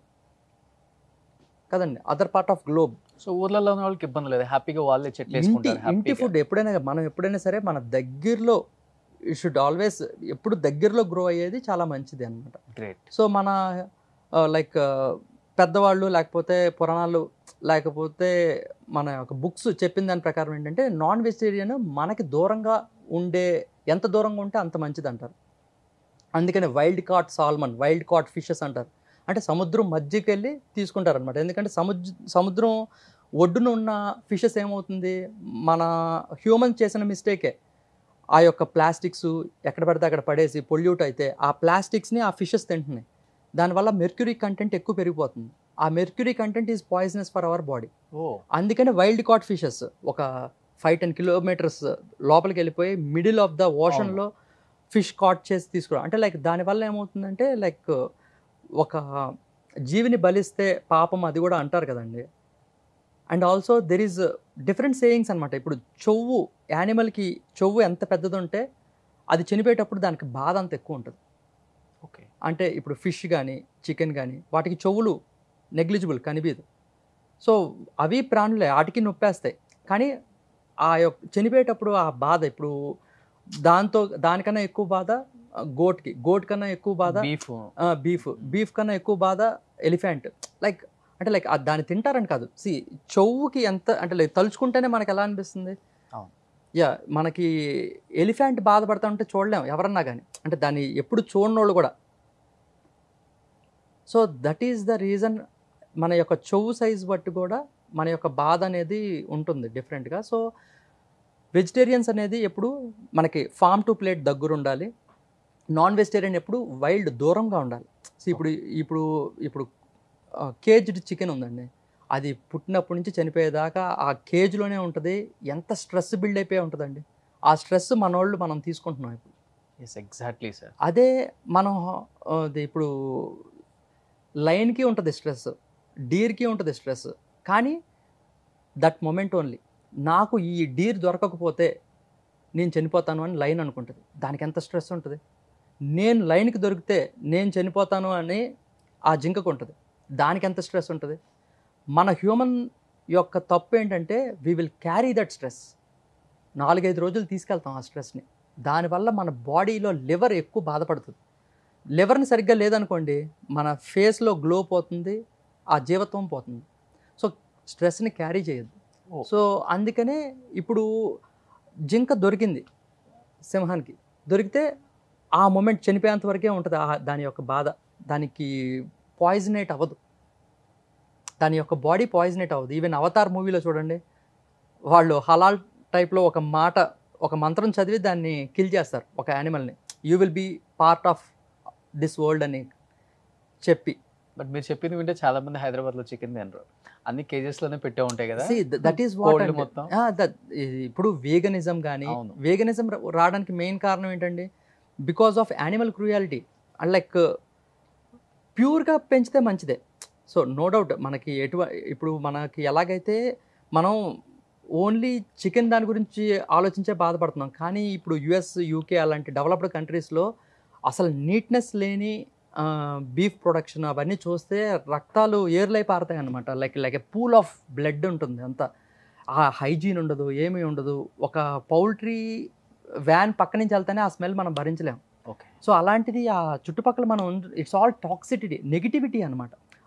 కదండి, other part of globe. So ఊర్లలో ఉన్న వాళ్ళకి ఇబ్బంది లేదు, హ్యాపీగా వాళ్ళే చెట్లు ఇంటి వేసుకుంటారు ఇంటి హ్యాపీగా. ఫుడ్ ఎప్పుడైనా మనం ఎప్పుడైనా సరే మన దగ్గరలో ఇట్ షుడ్ ఆల్వేస్ ఎప్పుడు దగ్గరలో గ్రో అయ్యేది చాలా మంచిది అనమాట. గ్రేట్. సో మన లైక్ పెద్దవాళ్ళు లేకపోతే పురాణాలు లేకపోతే మన యొక్క బుక్స్ చెప్పిన దాని ప్రకారం ఏంటంటే నాన్ వెజిటేరియన్ మనకి దూరంగా ఉండే ఎంత దూరంగా ఉంటే అంత మంచిది అంటారు. అందుకని wild caught salmon, wild caught fishes అంటారు. అంటే సముద్రం మధ్యకి వెళ్ళి తీసుకుంటారు అనమాట. ఎందుకంటే సముద్ర సముద్రం ఒడ్డున ఉన్న ఫిషెస్ ఏమవుతుంది, మన హ్యూమన్ చేసిన మిస్టేకే ఆ యొక్క ప్లాస్టిక్స్ ఎక్కడ పడితే అక్కడ పడేసి పొల్యూట్ అయితే ఆ ప్లాస్టిక్స్ని ఆ ఫిషెస్ తింటున్నాయి. దానివల్ల మెర్క్యూరీ కంటెంట్ ఎక్కువ పెరిగిపోతుంది. ఆ mercury content is poisonous for our body. ఓ అందుకని వైల్డ్ కాట్ ఫిషెస్ ఒక ఫైవ్ టెన్ కిలోమీటర్స్ లోపలికి వెళ్ళిపోయి మిడిల్ ఆఫ్ ద ఓషన్లో ఫిష్ కాట్ చేసి తీసుకురా. అంటే లైక్ దానివల్ల ఏమవుతుందంటే లైక్ ఒక జీవిని బలిస్తే పాపం అది కూడా అంటారు కదండి. And also there is different sayings అనమాట. ఇప్పుడు చెవు యానిమల్కి చెవు ఎంత పెద్దది ఉంటే అది చనిపోయేటప్పుడు దానికి బాధ అంత ఎక్కువ ఉంటుంది. ఓకే అంటే ఇప్పుడు ఫిష్ కానీ చికెన్ కానీ వాటికి చెవులు నెగ్లిజిబుల్ కనిపించదు. సో అవి ప్రాణులే, వాటికి నొప్పేస్తాయి. కానీ ఆ యొక్క చనిపోయేటప్పుడు ఆ బాధ ఇప్పుడు దాంతో దానికన్నా ఎక్కువ బాధ గోట్కి, గోట్ కన్నా ఎక్కువ బాధ బీఫ్ బీఫ్, బీఫ్ కన్నా ఎక్కువ బాధ ఎలిఫెంట్. లైక్ అంటే లైక్ దాన్ని తింటారని కాదు, సి చెవుకి ఎంత అంటే లైక్ తలుచుకుంటేనే మనకి ఎలా అనిపిస్తుంది. అవును. యా మనకి ఎలిఫెంట్ బాధపడతా ఉంటే చూడలేం ఎవరన్నా కానీ, అంటే దాన్ని ఎప్పుడు చూడనోళ్ళు కూడా. So that is the reason మన యొక్క చెవు సైజ్ బట్టి కూడా మన యొక్క బాధ అనేది ఉంటుంది డిఫరెంట్గా. సో వెజిటేరియన్స్ అనేది ఎప్పుడు మనకి ఫామ్ టు ప్లేట్ దగ్గర ఉండాలి. నాన్ వెజిటేరియన్ ఎప్పుడు వైల్డ్ దూరంగా ఉండాలి. సో ఇప్పుడు ఇప్పుడు ఇప్పుడు కేజ్డ్ చికెన్ ఉందండి, అది పుట్టినప్పటి నుంచి చనిపోయేదాకా ఆ కేజ్లోనే ఉంటుంది. ఎంత స్ట్రెస్ బిల్డ్ అయిపోయి ఉంటుందండి. ఆ స్ట్రెస్ మనోళ్ళు మనం తీసుకుంటున్నాం ఇప్పుడు. Yes exactly sir. అదే మనం అది ఇప్పుడు లైన్కి ఉంటుంది స్ట్రెస్, డీర్కి ఉంటుంది స్ట్రెస్, కానీ దట్ మొమెంట్ ఓన్లీ. నాకు ఈ డీర్ దొరకకపోతే నేను చనిపోతాను అని లైన్ అనుకుంటుంది. దానికి ఎంత స్ట్రెస్ ఉంటుంది. నేను లైన్కి దొరికితే నేను చనిపోతాను అని ఆ జింకకు ఉంటుంది. దానికి ఎంత స్ట్రెస్ ఉంటుంది. మన హ్యూమన్ యొక్క తప్పు ఏంటంటే we will carry that stress. నాలుగైదు రోజులు తీసుకెళ్తాం ఆ స్ట్రెస్ని. దానివల్ల మన బాడీలో లివర్ ఎక్కువ బాధపడుతుంది. లివర్ని సరిగ్గా లేదనుకోండి మన ఫేస్లో గ్లో పోతుంది, ఆ జీవత్వం పోతుంది. సో స్ట్రెస్ని క్యారీ చేయొద్దు. సో అందుకనే ఇప్పుడు జింక దొరికింది సింహానికి, దొరికితే ఆ మూమెంట్ చనిపోయేంత వరకే ఉంటుంది దాని యొక్క బాధ. దానికి పాయిజనేట్ అవ్వదు, దాని యొక్క బాడీ పాయిజనేట్ అవ్వదు. ఈవెన్ అవతార్ మూవీలో చూడండి, వాళ్ళు హలాల్ టైప్లో ఒక మాట ఒక మంత్రం చదివి దాన్ని కిల్ చేస్తారు ఒక యానిమల్ని. You will be part of this world అని చెప్పి. బట్ మీరు చెప్పింది వింటే చాలా మంది హైదరాబాద్లో చికెన్ తినరు, అన్ని కేజెస్ లోనే పెట్టే ఉంటాయి కదా. దట్ ఈస్ వాట్ మొత్తం ఇప్పుడు వేగనిజం కానీ, వేగనిజం రావడానికి మెయిన్ కారణం ఏంటండి, because of animal cruelty. And like ప్యూర్గా పెంచితే మంచిదే. సో నో డౌట్ మనకి ఎటువ ఇప్పుడు మనకి ఎలాగైతే మనం ఓన్లీ చికెన్ దాని గురించి ఆలోచించే బాధపడుతున్నాం, కానీ ఇప్పుడు యుఎస్ యూకే అలాంటి డెవలప్డ్ కంట్రీస్లో అసలు నీట్నెస్ లేని బీఫ్ ప్రొడక్షన్ అవన్నీ చూస్తే రక్తాలు ఏర్లై పారుతాయి అనమాట. Like like a pool of blood ఉంటుంది అంతా. ఆ హైజీన్ ఉండదు, ఏమీ ఉండదు. ఒక పౌల్ట్రీ వ్యాన్ పక్క నుంచి వెళ్తేనే ఆ స్మెల్ మనం భరించలేం. ఓకే. సో అలాంటిది ఆ చుట్టుపక్కల మనం ఇట్స్ ఆల్ టాక్సిటీ, నెగిటివిటీ అనమాట.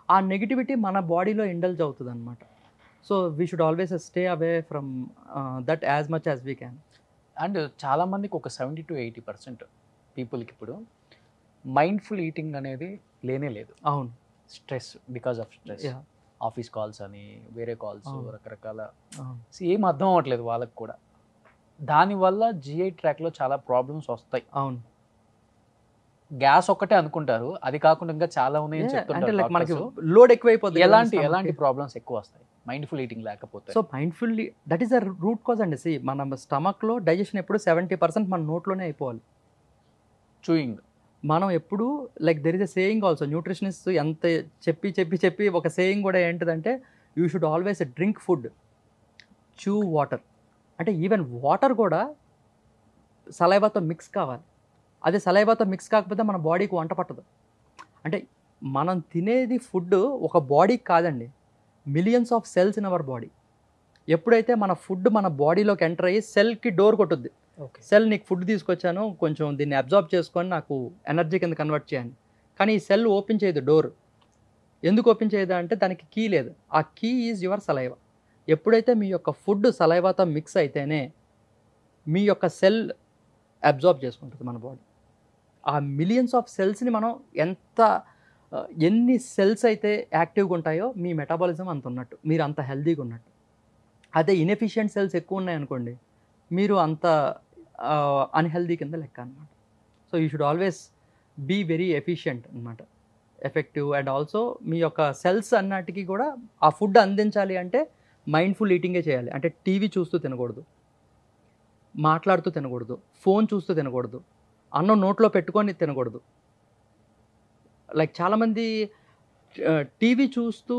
ఆ నెగిటివిటీ మన బాడీలో ఇండల్జ్ అవుతుంది అనమాట. So we should always stay away from that as much as we can. And చాలామందికి ఒక సెవెంటీ టు ఎయిటీ పర్సెంట్ పీపుల్కి ఇప్పుడు మైండ్ఫుల్ ఈటింగ్ అనేది లేనే లేదు. అవును. Stress, because of stress, Yeah. Office calls అని, వేరే కాల్స్, అవును. రకరకాల అవును. ఏం అర్థం అవ్వట్లేదు వాళ్ళకి కూడా. దానివల్ల జిఐ ట్రాక్లో చాలా ప్రాబ్లమ్స్ వస్తాయి. అవును. గ్యాస్ ఒక్కటే అనుకుంటారు, అది కాకుండా ఇంకా చాలా ఉన్నాయని Yeah, అంటే చెప్తుంటారు లైక్ మనకి doctors. లోడ్ ఎక్కువైపోతుంది. ఎలాంటి ఎలాంటి ప్రాబ్లమ్స్ ఎక్కువ వస్తాయి మైండ్ఫుల్ ఈటింగ్ లేకపోతే? So mindfully that is the root cause అండి. సి మన స్టమక్లో డైజెషన్ ఎప్పుడు సెవెంటీ పర్సెంట్ మన నోట్లోనే అయిపోవాలి. చూయింగ్. మనం ఎప్పుడు like there is a saying also, nutritionist ఎంత చెప్పి చెప్పి చెప్పి ఒక సేయింగ్ కూడా ఏంటిదంటే you should always drink food, chew water. అంటే ఈవెన్ వాటర్ కూడా సలైవాతో మిక్స్ కావాలి. అదే సలైవాతో మిక్స్ కాకపోతే మన బాడీకి వంట పట్టదు. అంటే మనం తినేది ఫుడ్ ఒక బాడీకి కాదండి, millions of cells in our body. ఎప్పుడైతే మన ఫుడ్ మన బాడీలోకి ఎంటర్ అయ్యి సెల్కి డోర్ కొట్టుద్ది, ఓకే. సెల్ నీకు ఫుడ్ తీసుకొచ్చాను కొంచెం దీన్ని అబ్జార్బ్ చేసుకొని నాకు ఎనర్జీ కింద కన్వర్ట్ చేయండి, కానీ ఈ సెల్ ఓపెన్ చేయదు డోర్. ఎందుకు ఓపెన్ చేయదు అంటే దానికి కీ లేదు. ఆ కీ ఈజ్ యువర్ సలైవా. ఎప్పుడైతే మీ యొక్క ఫుడ్ సలైవాతో మిక్స్ అయితేనే మీ యొక్క సెల్ అబ్జార్బ్ చేసుకుంటుంది మన బాడీ. ఆ మిలియన్స్ ఆఫ్ సెల్స్ని మనం ఎంత ఎన్ని సెల్స్ అయితే యాక్టివ్గా ఉంటాయో మీ మెటాబాలిజం అంత ఉన్నట్టు, మీరు అంత హెల్తీగా ఉన్నట్టు. అదే ఇన్ఎఫిషియెంట్ సెల్స్ ఎక్కువ ఉన్నాయనుకోండి, మీరు అంత అన్హెల్దీ కింద లెక్క అనమాట. So you should always be very efficient అనమాట, ఎఫెక్టివ్. అండ్ ఆల్సో మీ యొక్క సెల్స్ అన్నటికి కూడా ఆ ఫుడ్ అందించాలి అంటే మైండ్ఫుల్ ఈటింగే చేయాలి. అంటే టీవీ చూస్తూ తినకూడదు, మాట్లాడుతూ తినకూడదు, ఫోన్ చూస్తూ తినకూడదు, అన్నం నోట్లో పెట్టుకొని తినకూడదు. లైక్ చాలామంది టీవీ చూస్తూ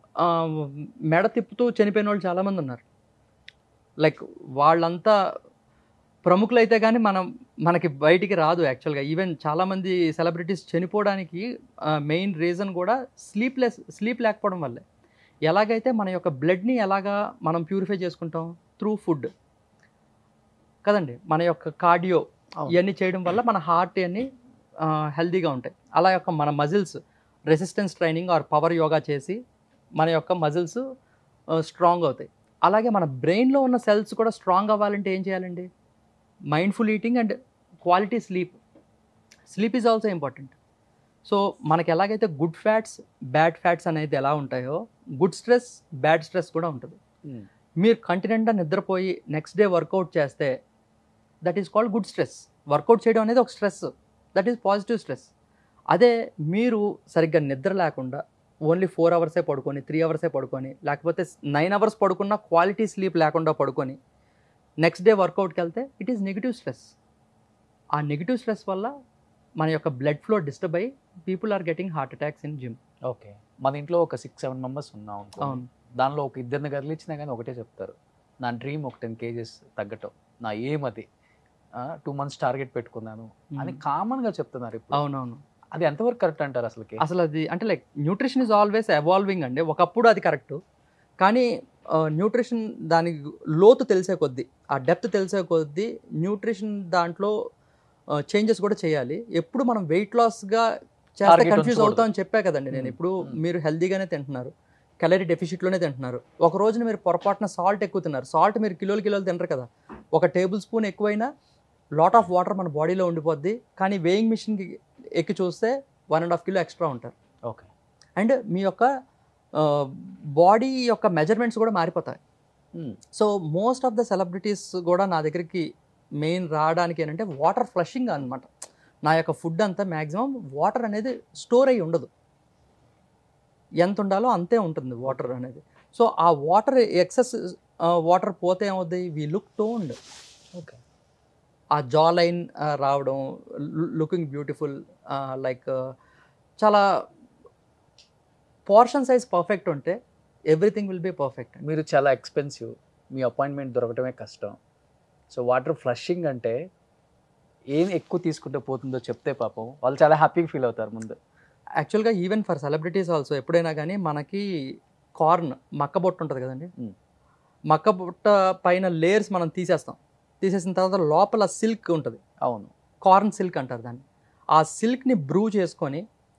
మెడ తిప్పుతూ చనిపోయిన వాళ్ళు చాలామంది ఉన్నారు. లైక్ వాళ్ళంతా ప్రముఖులు అయితే కానీ మనం మనకి బయటికి రాదు యాక్చువల్గా. ఈవెన్ చాలామంది సెలబ్రిటీస్ చనిపోవడానికి మెయిన్ రీజన్ కూడా స్లీప్లెస్ స్లీప్ లేకపోవడం వల్లే. ఎలాగైతే మన యొక్క బ్లడ్ని ఎలాగా మనం ప్యూరిఫై చేసుకుంటాం, త్రూ ఫుడ్ కదండి. మన యొక్క కార్డియో ఇవన్నీ చేయడం వల్ల మన హార్ట్ అన్నీ హెల్తీగా ఉంటాయి. అలా యొక్క మన muscles resistance training or power yoga చేసి మన యొక్క మజిల్స్ స్ట్రాంగ్ అవుతాయి. అలాగే మన బ్రెయిన్లో ఉన్న సెల్స్ కూడా స్ట్రాంగ్ అవ్వాలంటే ఏం చేయాలండి? Mindful eating and quality sleep. Sleep is also important. So మనకి ఎలాగైతే గుడ్ ఫ్యాట్స్ బ్యాడ్ ఫ్యాట్స్ అనేది ఎలా ఉంటాయో, గుడ్ స్ట్రెస్ బ్యాడ్ స్ట్రెస్ కూడా ఉంటుంది. మీరు కంటిన్యూగా నిద్రపోయి నెక్స్ట్ డే వర్కౌట్ చేస్తే that is called good stress. Workout చేయడం అనేది ఒక stress, that is positive stress. అదే మీరు సరిగ్గా నిద్ర లేకుండా ఓన్లీ ఫోర్ అవర్సే పడుకొని, త్రీ అవర్సే పడుకొని, లేకపోతే నైన్ అవర్స్ పడుకున్న క్వాలిటీ స్లీప్ లేకుండా పడుకొని నెక్స్ట్ డే వర్కౌట్కి వెళ్తే ఇట్ ఈస్ నెగిటివ్ స్ట్రెస్. ఆ నెగిటివ్ స్ట్రెస్ వల్ల మన యొక్క బ్లడ్ ఫ్లో డిస్టర్బ్ అయ్యి people are getting heart attacks in gym. Okay. మన ఇంట్లో ఒక సిక్స్ సెవెన్ మెంబర్స్ ఉన్నాం, అవును. దానిలో ఒక ఇద్దరిని కదిలిచ్చినా కానీ ఒకటే చెప్తారు, నా డ్రీమ్ ఒక టెన్ కేజెస్ తగ్గటం, నా ఏం అది టూ మంత్స్ టార్గెట్ పెట్టుకున్నాను అని కామన్గా చెప్తున్నారు ఇప్పుడు. అవునవును. అది ఎంతవరకు కరెక్ట్ అంటారు అసలుకి? అసలు అది అంటే like nutrition is always evolving అండి. ఒకప్పుడు అది కరెక్ట్, కానీ న్యూట్రిషన్ దాని లోతు తెలిసే కొద్దీ, ఆ డెప్త్ తెలిసే కొద్దీ న్యూట్రిషన్ దాంట్లో చేంజెస్ కూడా చేయాలి. ఎప్పుడు మనం వెయిట్ లాస్గా చేస్తే కన్ఫ్యూజ్ అవుతామని చెప్పా కదండి నేను. ఇప్పుడు మీరు హెల్తీగానే తింటున్నారు, క్యాలరీ డెఫిషిట్లోనే తింటున్నారు. ఒక రోజున మీరు పొరపాటున సాల్ట్ ఎక్కువ తిన్నారు. సాల్ట్ మీరు కిలోలు కిలోలు తినరు కదా, ఒక టేబుల్ స్పూన్ ఎక్కువైనా లాట్ ఆఫ్ వాటర్ మన బాడీలో ఉండిపోద్ది. కానీ వేయింగ్ మిషన్కి ఎక్కి చూస్తే one and half kilo extra ఉంటారు. ఓకే. అండ్ మీ యొక్క బాడీ యొక్క మెజర్మెంట్స్ కూడా మారిపోతాయి. So most of the celebrities కూడా నా దగ్గరికి మెయిన్ రావడానికి ఏంటంటే వాటర్ ఫ్లషింగ్ అనమాట. నా యొక్క ఫుడ్ అంతా మ్యాక్సిమం వాటర్ అనేది స్టోర్ అయ్యి ఉండదు, ఎంత ఉండాలో అంతే ఉంటుంది వాటర్ అనేది. సో ఆ వాటర్ ఎక్సెస్ వాటర్ పోతే ఏమవుద్ది, వీ లుక్ టోన్డ్. ఓకే. ఆ జా లైన్ రావడం, లుకింగ్ బ్యూటిఫుల్, లైక్ చాలా పోర్షన్ సైజ్ పర్ఫెక్ట్ ఉంటే ఎవ్రీథింగ్ విల్ బీ పర్ఫెక్ట్. మీరు చాలా ఎక్స్పెన్సివ్, మీ అపాయింట్మెంట్ దొరకటమే కష్టం. సో వాటర్ ఫ్లషింగ్ అంటే ఏం ఎక్కువ తీసుకుంటే పోతుందో చెప్తే పాపం వాళ్ళు చాలా హ్యాపీగా ఫీల్ అవుతారు ముందు. యాక్చువల్గా ఈవెన్ ఫర్ సెలబ్రిటీస్ ఆల్సో ఎప్పుడైనా కానీ మనకి కార్న్ మక్క బొట్టు ఉంటుంది కదండి, మక్క బుట్ట పైన లేయర్స్ మనం తీసేస్తాం. తీసేసిన తర్వాత లోపల సిల్క్ ఉంటుంది. అవును, కార్న్ సిల్క్ అంటారు దాన్ని. ఆ సిల్క్ని బ్రూ చేసుకొని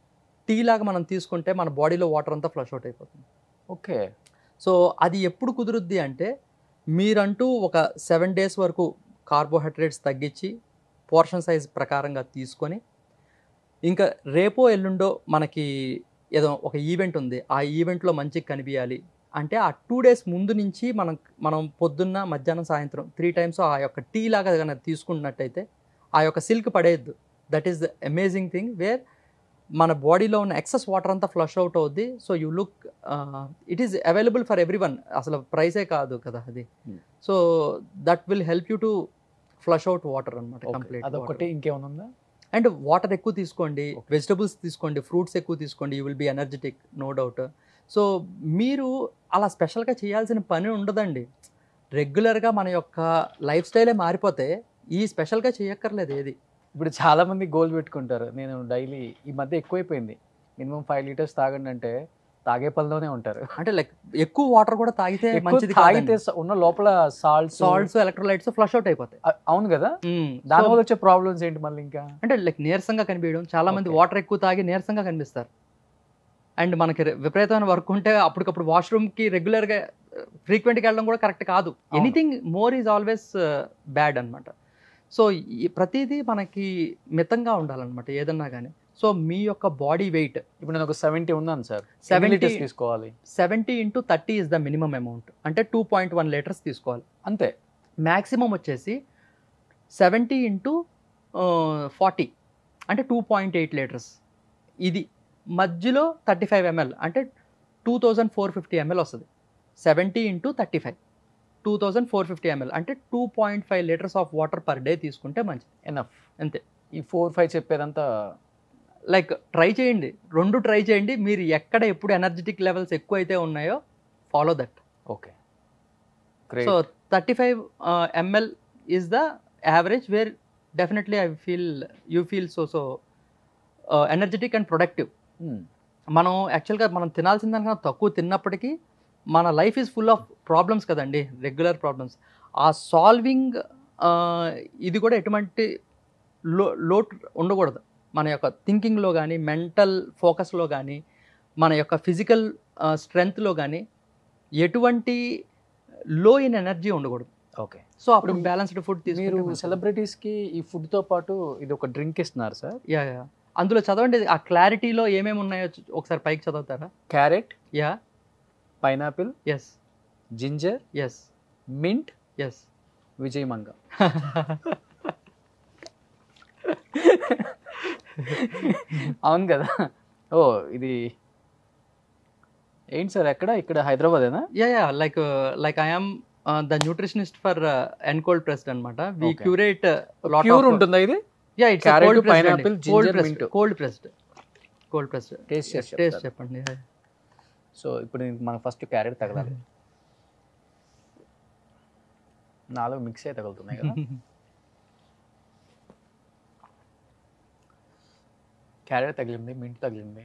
టీ లాగా మనం తీసుకుంటే మన బాడీలో వాటర్ అంతా ఫ్లష్ అవుట్ అయిపోతుంది. ఓకే. సో అది ఎప్పుడు కుదురుద్ది అంటే మీరంటూ ఒక సెవెన్ డేస్ వరకు కార్బోహైడ్రేట్స్ తగ్గించి పోర్షన్ సైజ్ ప్రకారంగా తీసుకొని ఇంకా రేపో ఎల్లుండో మనకి ఏదో ఒక ఈవెంట్ ఉంది, ఆ ఈవెంట్లో మంచిగా కనిపించాలి అంటే ఆ టూ డేస్ ముందు నుంచి మనం మనం పొద్దున్న మధ్యాహ్నం సాయంత్రం త్రీ టైమ్స్ ఆ యొక్క టీ లాగా కనుక తీసుకున్నట్టయితే ఆ యొక్క సిల్క్ పడేయద్దు. That is the amazing thing where మన బాడీలో ఉన్న ఎక్సెస్ వాటర్ అంతా ఫ్లష్ అవుట్ అవుద్ది. So you look it is available for everyone, అసలు ప్రైసే కాదు కదా అది. So that will help you to flush out water అనమాట కంప్లీట్. అదొకటి. ఇంకేమైనా ఉందా? అండ్ వాటర్ ఎక్కువ తీసుకోండి, వెజిటబుల్స్ తీసుకోండి, ఫ్రూట్స్ ఎక్కువ తీసుకోండి, you will be energetic, no doubt. So మీరు అలా స్పెషల్గా చేయాల్సిన పని ఉండదండి. రెగ్యులర్గా మన యొక్క లైఫ్ స్టైలే మారిపోతే ఈ స్పెషల్గా చేయక్కర్లేదు ఏది. ఇప్పుడు చాలా మంది గోల్ పెట్టుకుంటారు, నేను డైలీ ఈ మధ్య ఎక్కువైపోయింది మినిమం ఫైవ్ లీటర్స్ తాగండి అంటే తాగే పనిలోనే ఉంటారు. అంటే లైక్ ఎక్కువ వాటర్ కూడా తాగితే మంచిది. తాగితే ఉన్న లోపల salts salts electrolytes flush out అయిపోతాయి. అవును కదా, దానివల్ల వచ్చే ప్రాబ్లమ్స్ ఏంటి మళ్ళీ? ఇంకా అంటే లైక్ నీరసంగా కనిపించడం, చాలా మంది వాటర్ ఎక్కువ తాగి నీరసంగా కనిపిస్తారు. అండ్ మనకి విపరీతమైన వర్క్ ఉంటే అప్పటికప్పుడు వాష్రూమ్కి రెగ్యులర్గా ఫ్రీక్వెంట్గా వెళ్ళడం కూడా కరెక్ట్ కాదు. Anything more is always bad అనమాట. సో ప్రతిదీ మనకి మితంగా ఉండాలన్నమాట ఏదన్నా కానీ. సో మీ యొక్క బాడీ వెయిట్ ఇప్పుడు నేను ఒక సెవెంటీ ఉన్నాను సార్, సెవెంటీ తీసుకోవాలి. Seventy into thirty is the minimum amount, అంటే టూ పాయింట్ వన్ లీటర్స్ తీసుకోవాలి అంతే. మ్యాక్సిమం వచ్చేసి సెవెంటీ ఇంటూ ఫార్టీ అంటే టూ పాయింట్ ఎయిట్ లీటర్స్. ఇది మధ్యలో థర్టీ ఫైవ్ ఎంఎల్ అంటే two thousand four fifty ml వస్తుంది. Seventy into thirty five two thousand four fifty ml అంటే two point five litres of water per day తీసుకుంటే మంచిది. ఎనఫ్ అంతే. ఈ ఫోర్ ఫైవ్ చెప్పేదంతా లైక్ ట్రై చేయండి, రెండు ట్రై చేయండి. మీరు ఎక్కడ ఎప్పుడు ఎనర్జెటిక్ లెవెల్స్ ఎక్కువ అయితే ఉన్నాయో follow that. Okay. So thirty five ml is the average where definitely I feel you feel so so energetic and productive. మనం యాక్చువల్గా మనం తినాల్సిన దానికన్నా తక్కువ తిన్నప్పటికీ మన life is full of problems కదండి, రెగ్యులర్ ప్రాబ్లమ్స్. ఆ సాల్వింగ్ ఇది కూడా ఎటువంటి లో లోటు ఉండకూడదు మన యొక్క థింకింగ్లో కానీ, మెంటల్ ఫోకస్లో కానీ, మన యొక్క ఫిజికల్ స్ట్రెంగ్త్లో కానీ ఎటువంటి లో ఇన్ ఎనర్జీ ఉండకూడదు. ఓకే. సో అప్పుడు బ్యాలెన్స్డ్ ఫుడ్ తీసుకుంటే. మీరు సెలబ్రిటీస్కి ఈ ఫుడ్తో పాటు ఇది ఒక డ్రింక్ ఇస్తున్నారు సార్. యా యా అందులో చదవండి, ఆ క్లారిటీలో ఏమేమి ఉన్నాయో ఒకసారి పైకి చదువుతారా? Carrot, yeah, pineapple, yes, ginger, yes, mint, yes, Vijay Manga. అవును కదా. ఓ ఇది ఏంటి సార్, ఎక్కడ? ఇక్కడ హైదరాబాదేనా? Yeah yeah like like I am the nutritionist for N cold pressed అనమాట. వి క్యూరేట్ ప్యూర్ ఉంటుందా ఇది? Yeah it's cold pineapple, ginger, mint, cold pressed. Cold pressed taste taste చెప్పండి. సో ఇప్పుడు మనం ఫస్ట్ క్యారెట్ తగలాలి. నాలుగు మిక్స్ అయి తగులుతున్నాయి కదా. క్యారెట్ తగిలింది, మింట్ తగిలింది.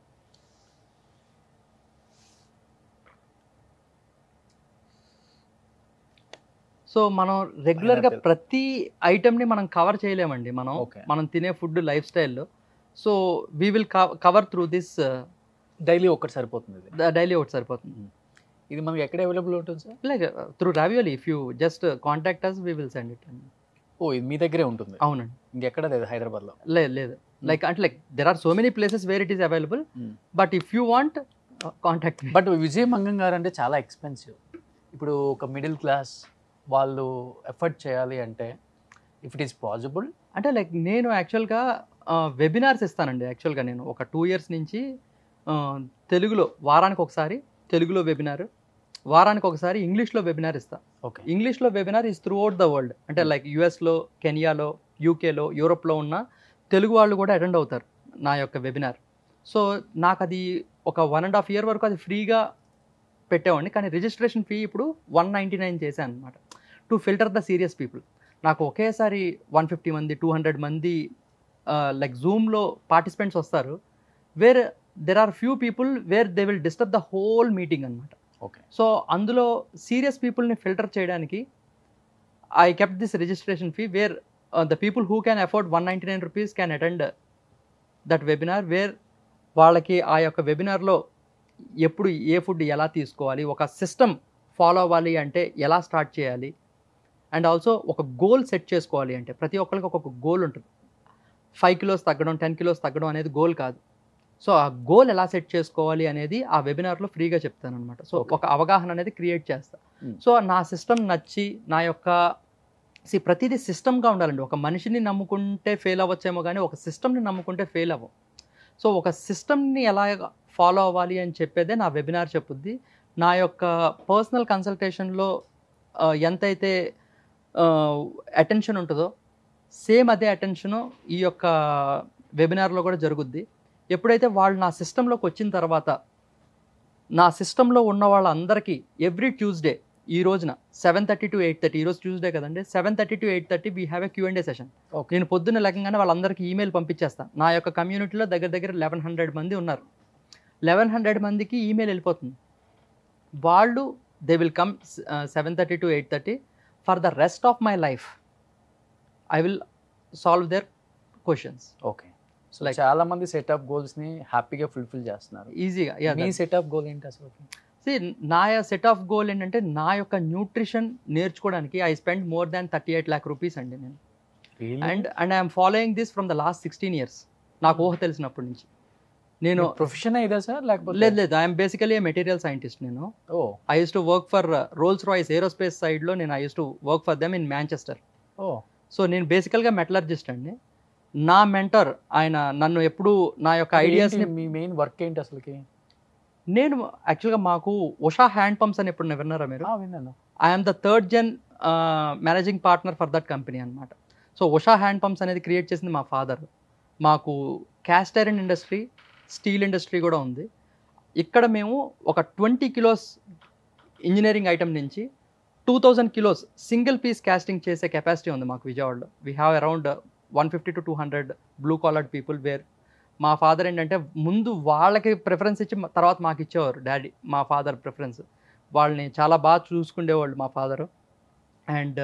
సో మనం రెగ్యులర్గా ప్రతి ఐటమ్ని మనం కవర్ చేయలేమండి మనం మనం తినే ఫుడ్ లైఫ్ స్టైల్లో. So we will cover through this. Daily ఒకటి సరిపోతుంది, డైలీ ఒకటి సరిపోతుంది. ఇది మనకి ఎక్కడ అవైలబుల్ ఉంటుంది sir? Like through ravioli. If you just contact us we will send it. ఓ ఇది మీ దగ్గరే ఉంటుంది? అవునండి. ఇంకెక్కడ లేదు హైదరాబాద్లో? లేదు లేదు లైక్ అంటే like there are so many places where it is available, but if you want contact. But Vijay Mangam garu అంటే చాలా ఎక్స్పెన్సివ్. ఇప్పుడు ఒక మిడిల్ క్లాస్ వాళ్ళు ఎఫర్ట్ చేయాలి అంటే ఇఫ్ ఇట్ ఈస్ పాసిబుల్ అంటే లైక్ నేను యాక్చువల్గా వెబినార్స్ ఇస్తానండి. యాక్చువల్గా నేను ఒక టూ ఇయర్స్ నుంచి తెలుగులో వారానికి ఒకసారి తెలుగులో వెబినార్, వారానికి ఒకసారి ఇంగ్లీష్లో వెబినార్ ఇస్తా. ఓకే. ఇంగ్లీష్లో webinar is throughout the world. అంటే లైక్ యూఎస్లో, కెనియాలో, యూకేలో, యూరోప్లో ఉన్న తెలుగు వాళ్ళు కూడా అటెండ్ అవుతారు నా యొక్క వెబినార్. సో నాకు అది ఒక వన్ అండ్ హాఫ్ ఇయర్ వరకు అది ఫ్రీగా పెట్టేవాడిని, కానీ రిజిస్ట్రేషన్ ఫీ ఇప్పుడు వన్ నైంటీ నైన్ చేశాను అనమాట to filter the serious people. నాకు ఒకేసారి వన్ ఫిఫ్టీ మంది టూ హండ్రెడ్ మంది లైక్ జూమ్లో పార్టిసిపెంట్స్ వస్తారు, where there are few people where they will disturb the whole meeting అనమాట. ఓకే. సో అందులో సీరియస్ పీపుల్ని ఫిల్టర్ చేయడానికి I kept this registration fee where the people who can afford one ninety nine rupees can attend that webinar, where వాళ్ళకి ఆ యొక్క వెబినార్లో ఎప్పుడు ఏ ఫుడ్ ఎలా తీసుకోవాలి, ఒక సిస్టమ్ ఫాలో అవ్వాలి అంటే ఎలా స్టార్ట్ చేయాలి, అండ్ ఆల్సో ఒక గోల్ సెట్ చేసుకోవాలి అంటే ప్రతి ఒక్కరికి ఒక్కొక్క గోల్ ఉంటుంది. ఫైవ్ కిలోస్ తగ్గడం, టెన్ కిలోస్ తగ్గడం అనేది గోల్ కాదు. సో ఆ గోల్ ఎలా సెట్ చేసుకోవాలి అనేది ఆ వెబినార్లో ఫ్రీగా చెప్తాను అనమాట. సో ఒక అవగాహన అనేది క్రియేట్ చేస్తా. సో నా సిస్టమ్ నచ్చి నా యొక్క సి ప్రతిదీ సిస్టమ్గా ఉండాలండి. ఒక మనిషిని నమ్ముకుంటే ఫెయిల్ అవ్వచ్చేమో కానీ ఒక సిస్టమ్ని నమ్ముకుంటే ఫెయిల్ అవ్వం. సో ఒక సిస్టమ్ని ఎలా ఫాలో అవ్వాలి అని చెప్పేదే నా వెబినార్ చెప్పుద్ది. నా యొక్క పర్సనల్ కన్సల్టేషన్లో ఎంతైతే అటెన్షన్ ఉంటుందో సేమ్ అదే అటెన్షను ఈ యొక్క వెబినార్లో కూడా జరుగుద్ది. ఎప్పుడైతే వాళ్ళు నా సిస్టంలోకి వచ్చిన తర్వాత నా సిస్టంలో ఉన్న వాళ్ళందరికీ ఎవ్రీ ట్యూస్డే ఈ రోజున seven thirty to eight thirty ఈరోజు ట్యూస్డే కదండి, seven thirty to eight thirty we have a Q and A session. నేను పొద్దున్న లేకంగానే వాళ్ళందరికీ ఈమెయిల్ పంపించేస్తాను. నా యొక్క కమ్యూనిటీలో దగ్గర దగ్గర లెవెన్ హండ్రెడ్ మంది ఉన్నారు. లెవెన్ హండ్రెడ్ మందికి ఈమెయిల్ వెళ్ళిపోతుంది. వాళ్ళు they will come seven thirty to eight thirty for the rest of my life I will solve their questions. Okay. So చాలా మంది సెటప్ గోల్స్ ని హ్యాపీగా ఫుల్ఫిల్ చేస్తున్నారు ఈజీగా. మీ సెటప్ గోల్ ఏంటి అసలు? సి నా సెట్ ఆఫ్ గోల్ ఏంటంటే నా యొక్క న్యూట్రిషన్ నేర్చుకోవడానికి I spend more than thirty eight lakh rupees అండి నేను. And and I'm following this from the last sixteen years. నాకు ఊహ తెలిసినప్పటి నుంచి. నేను ప్రొఫెషన్ ఇదా సార్ లేకపోతే? లేదు లేదు, ఐఎమ్ బేసికలీ మెటీరియల్ సైంటిస్ట్. నేను ఓ I used to work for Rolls Royce aerospace సైడ్లో నేను I used to work for them in Manchester. ఓ సో నేను బేసికల్గా మెటలర్జిస్ట్ అండి. నా మెంటర్ ఆయన నన్ను ఎప్పుడు నా యొక్క ఐడియాస్ని. మీ మెయిన్ వర్క్ ఏంటి అసలుకి? నేను యాక్చువల్గా మాకు ఉషా హ్యాండ్ పంప్స్ అని ఎప్పుడు విన్నారా మీరు? విన్నాను. I'm the third gen managing partner for that company అనమాట. సో ఉషా హ్యాండ్ పంప్స్ అనేది క్రియేట్ చేసింది మా ఫాదర్. మాకు cast iron industry, steel industry కూడా ఉంది. ఇక్కడ మేము ఒక ట్వంటీ కిలోస్ ఇంజనీరింగ్ ఐటమ్ నుంచి two thousand kilos single piece casting చేసే కెపాసిటీ ఉంది మాకు విజయవాడలో. We have around one fifty to two hundred blue collared people where. మా ఫాదర్ ఏంటంటే ముందు వాళ్ళకి ప్రిఫరెన్స్ ఇచ్చి తర్వాత మాకు ఇచ్చేవారు డాడీ. మా ఫాదర్ ప్రిఫరెన్స్, వాళ్ళని చాలా బాగా చూసుకునేవాళ్ళు మా ఫాదరు. అండ్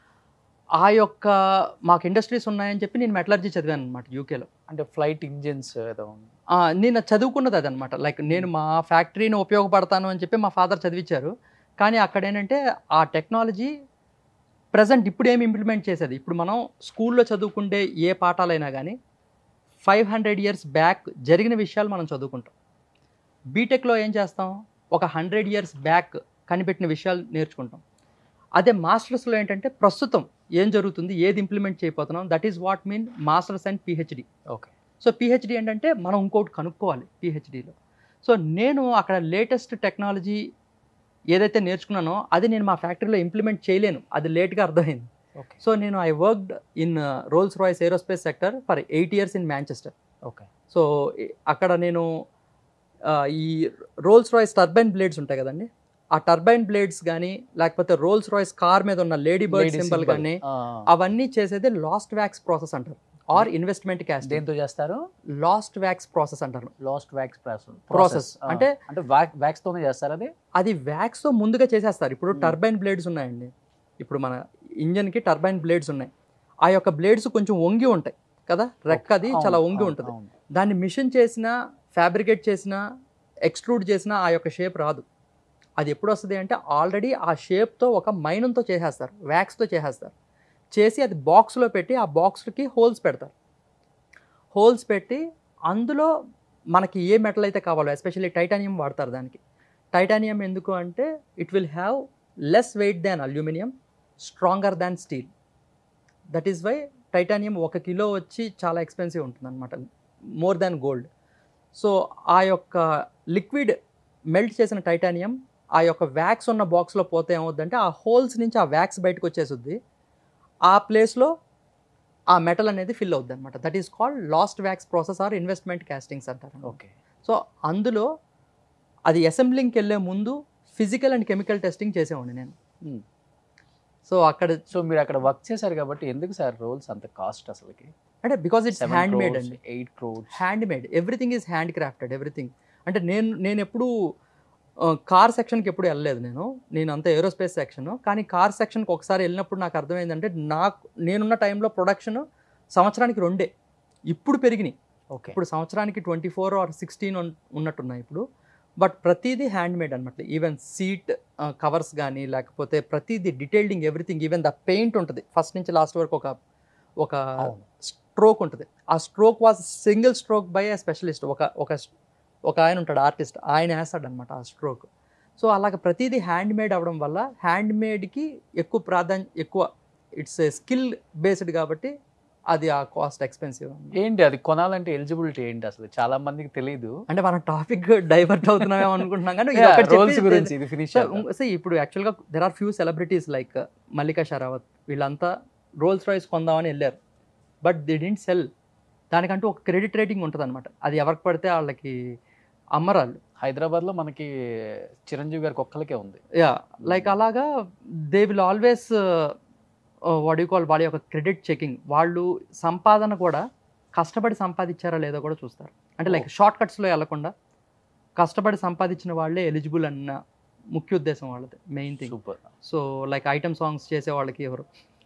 ఆ యొక్క మాకు ఇండస్ట్రీస్ ఉన్నాయని చెప్పి నేను మెటలర్జీ చదివాను అనమాట యూకేలో. అంటే ఫ్లైట్ ఇంజిన్స్ ఏదో నేను చదువుకున్నది అదనమాట. లైక్ నేను మా ఫ్యాక్టరీని ఉపయోగపడతాను అని చెప్పి మా ఫాదర్ చదివించారు. కానీ అక్కడ ఏంటంటే ఆ టెక్నాలజీ ప్రజెంట్ ఇప్పుడు ఏమి ఇంప్లిమెంట్ చేసేది, ఇప్పుడు మనం స్కూల్లో చదువుకుంటే ఏ పాఠాలైనా కానీ ఫైవ్ హండ్రెడ్ ఇయర్స్ బ్యాక్ జరిగిన విషయాలు మనం చదువుకుంటాం. బీటెక్లో ఏం చేస్తాం, ఒక హండ్రెడ్ ఇయర్స్ బ్యాక్ కనిపెట్టిన విషయాలు నేర్చుకుంటాం. అదే మాస్టర్స్లో ఏంటంటే ప్రస్తుతం ఏం జరుగుతుంది, ఏది ఇంప్లిమెంట్ చేయబోతున్నాం, that is what mean masters and PhD. Okay. So PhD ఏంటంటే మనం ఇంకోటి కనుక్కోవాలి పిహెచ్డిలో. సో నేను అక్కడ లేటెస్ట్ టెక్నాలజీ ఏదైతే నేర్చుకున్నానో అది నేను మా ఫ్యాక్టరీలో ఇంప్లిమెంట్ చేయలేను, అది లేట్గా అర్థమైంది. సో నేను I worked in Rolls Royce aerospace sector for eight years in Manchester. Okay. So అక్కడ నేను ఈ రోల్స్ రాయిస్ టర్బైన్ బ్లేడ్స్ ఉంటాయి కదండి, ఆ టర్బైన్ బ్లేడ్స్ కానీ లేకపోతే రోల్స్ రాయిస్ కార్ మీద ఉన్న లేడీ బర్డ్ సింబల్ కానీ అవన్నీ చేసేది లాస్ట్ వ్యాక్స్ ప్రాసెస్ అంటారు, ఆర్ ఇన్వెస్ట్మెంట్ కాస్టింగ్. దేంతో చేస్తారు? లాస్ట్ వ్యాక్స్ ప్రాసెస్ అంటారు. లాస్ట్ వ్యాక్స్ ప్రాసెస్ అంటే అంటే వ్యాక్స్ తోనే చేస్తారు. అది అది వ్యాక్స్ తో ముందుగా చేసేస్తారు. ఇప్పుడు టర్బైన్ బ్లేడ్స్ ఉన్నాయండి, ఇప్పుడు మన ఇంజన్కి టర్బైన్ బ్లేడ్స్ ఉన్నాయి. ఆ యొక్క బ్లేడ్స్ కొంచెం వంగి ఉంటాయి కదా, రెక్క అది చాలా వంగి ఉంటుంది. దాన్ని మిషన్ చేసినా ఫ్యాబ్రికేట్ చేసినా ఎక్స్ట్రూడ్ చేసినా ఆ యొక్క షేప్ రాదు. అది ఎప్పుడు వస్తుంది అంటే ఆల్రెడీ ఆ షేప్తో ఒక మైనంతో చేసేస్తారు, వ్యాక్స్తో చేసేస్తారు. చేసి అది బాక్స్లో పెట్టి ఆ బాక్స్కి హోల్స్ పెడతారు. హోల్స్ పెట్టి అందులో మనకి ఏ మెటల్ అయితే కావాలో, ఎస్పెషల్లీ టైటానియం వాడతారు దానికి. టైటానియం ఎందుకు అంటే it will have less weight than aluminium, stronger than steel. That is why titanium ఒక కిలో వచ్చి చాలా ఎక్స్పెన్సివ్ ఉంటుంది అనమాట, మోర్ దాన్ గోల్డ్. సో ఆ యొక్క లిక్విడ్ మెల్ట్ చేసిన టైటానియం ఆ యొక్క వ్యాక్స్ ఉన్న బాక్స్లో పోతే ఏమవుద్దంటే ఆ హోల్స్ నుంచి ఆ వ్యాక్స్ బయటకు వచ్చేస్తుంది. ఆ ప్లేస్లో ఆ మెటల్ అనేది ఫిల్ అవుద్ది అనమాట. That is called lost wax process or investment castings అంటారు. ఓకే. సో అందులో అది అసెంబ్లింగ్కి వెళ్ళే ముందు ఫిజికల్ అండ్ కెమికల్ టెస్టింగ్ చేసేవాడిని నేను. సో అక్కడ సో మీరు అక్కడ వర్క్ చేశారు కాబట్టి ఎందుకు సార్ రోల్స్ అంత కాస్ట్ అసలుకి? అంటే బికాజ్ ఇట్స్ హ్యాండ్ మేడ్ అండి. Eight crores handmade, everything is handcrafted, everything. అంటే నేను నేను ఎప్పుడు కార్ సెక్షన్కి ఎప్పుడు వెళ్ళలేదు, నేను నేను అంతా ఏరోస్పేస్ సెక్షన్. కానీ కార్ సెక్షన్కి ఒకసారి వెళ్ళినప్పుడు నాకు అర్థమైందంటే నాకు నేనున్న టైంలో ప్రొడక్షన్ సంవత్సరానికి రెండే, ఇప్పుడు పెరిగినాయి. ఓకే. ఇప్పుడు సంవత్సరానికి ట్వంటీ ఫోర్ ఆర్ సిక్స్టీన్ ఉన్నట్టున్నాయి ఇప్పుడు. బట్ ప్రతిదీ హ్యాండ్ మేడ్ అనమాట. ఈవెన్ సీట్ కవర్స్ కానీ లేకపోతే ప్రతిదీ detailing everything, even the paint ఉంటుంది ఫస్ట్ నుంచి లాస్ట్ వరకు ఒక ఒక అవును. స్ట్రోక్ ఉంటుంది. ఆ stroke was single stroke by a specialist. ఒక ఒక ఒక ఆయన ఉంటాడు ఆర్టిస్ట్, ఆయన వేస్తాడు అనమాట ఆ స్ట్రోక్. సో అలాగ ప్రతిదీ హ్యాండ్ మేడ్ అవ్వడం వల్ల హ్యాండ్ మేడ్కి ఎక్కువ ప్రాధాన్యం, ఎక్కువ ఇట్స్ స్కిల్ బేస్డ్ కాబట్టి అది ఆ కాస్ట్ ఎక్స్పెన్సివ్. ఏంటి అది కొనాలంటే ఎలిజిబిలిటీ ఏంటి అసలు చాలా మందికి తెలియదు. అంటే మనం టాపిక్ డైవర్ట్ అవుతున్నామేమో అనుకుంటున్నాం కానీ రోల్స్ గురించి ఇది ఫినిష్ ఇప్పుడు యాక్చువల్గా there are few celebrities like Mallika Sherawat, వీళ్ళంతా రోల్స్ రాయ్స్ కొందామని వెళ్ళారు. But they didn't sell. దానికంటూ ఒక క్రెడిట్ రేటింగ్ ఉంటుంది అనమాట. అది ఎవరికి పడితే వాళ్ళకి అమ్మరాళ్ళు. హైదరాబాద్ లో మనకి చిరంజీవి గారికి ఒక్కలకే ఉంది. యా, లైక్ అలాగా they will always what you call, వాళ్ళ యొక్క క్రెడిట్ చెకింగ్. వాళ్ళు సంపాదన కూడా కష్టపడి సంపాదించారా లేదో కూడా చూస్తారు. అంటే లైక్ షార్ట్ కట్స్లో వెళ్ళకుండా కష్టపడి సంపాదించిన వాళ్ళే ఎలిజిబుల్ అన్న ముఖ్య ఉద్దేశం వాళ్ళది, main thing. Super. So like item songs చేసే వాళ్ళకి ఎవరు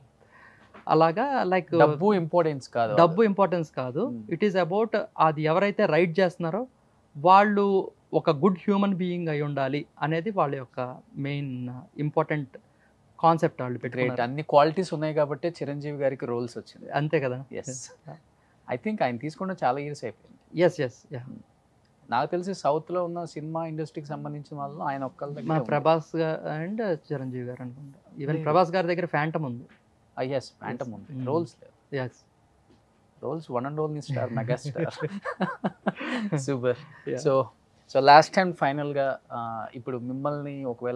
అలాగా లైక్ డబ్బు ఇంపార్టెన్స్ కాదు, డబ్బు ఇంపార్టెన్స్ కాదు. ఇట్ ఈస్ అబౌట్ అది ఎవరైతే రైట్ చేస్తున్నారో వాళ్ళు ఒక గుడ్ హ్యూమన్ బీయింగ్ అయి ఉండాలి అనేది వాళ్ళ యొక్క మెయిన్ ఇంపార్టెంట్ కాన్సెప్ట్. వాళ్ళు గ్రేట్. అన్ని క్వాలిటీస్ ఉన్నాయి కాబట్టి చిరంజీవి గారికి రోల్స్ వచ్చింది. అంతే కదా. ఎస్, ఐ థింక్ ఆయన తీసుకున్న చాలా ఇయర్స్ అయిపోయింది. ఎస్ ఎస్ నాకు తెలిసి సౌత్ లో ఉన్న సినిమా ఇండస్ట్రీకి సంబంధించిన వాళ్ళు ఆయన ఒక్కళ్ళ మా దగ్గర. ప్రభాస్ అండ్ చిరంజీవి గారు అనుకుంటా. ఈవెన్ ప్రభాస్ గారి దగ్గర ఫ్యాంటమ్ ఉంది. ఎస్, ఫ్యాంటమ్ ఉంది, రోల్స్ లేవు. Yes, Rolls one and only star, megastar. Super. So so last and ఫైనల్గా ఇప్పుడు మిమ్మల్ని ఒకవేళ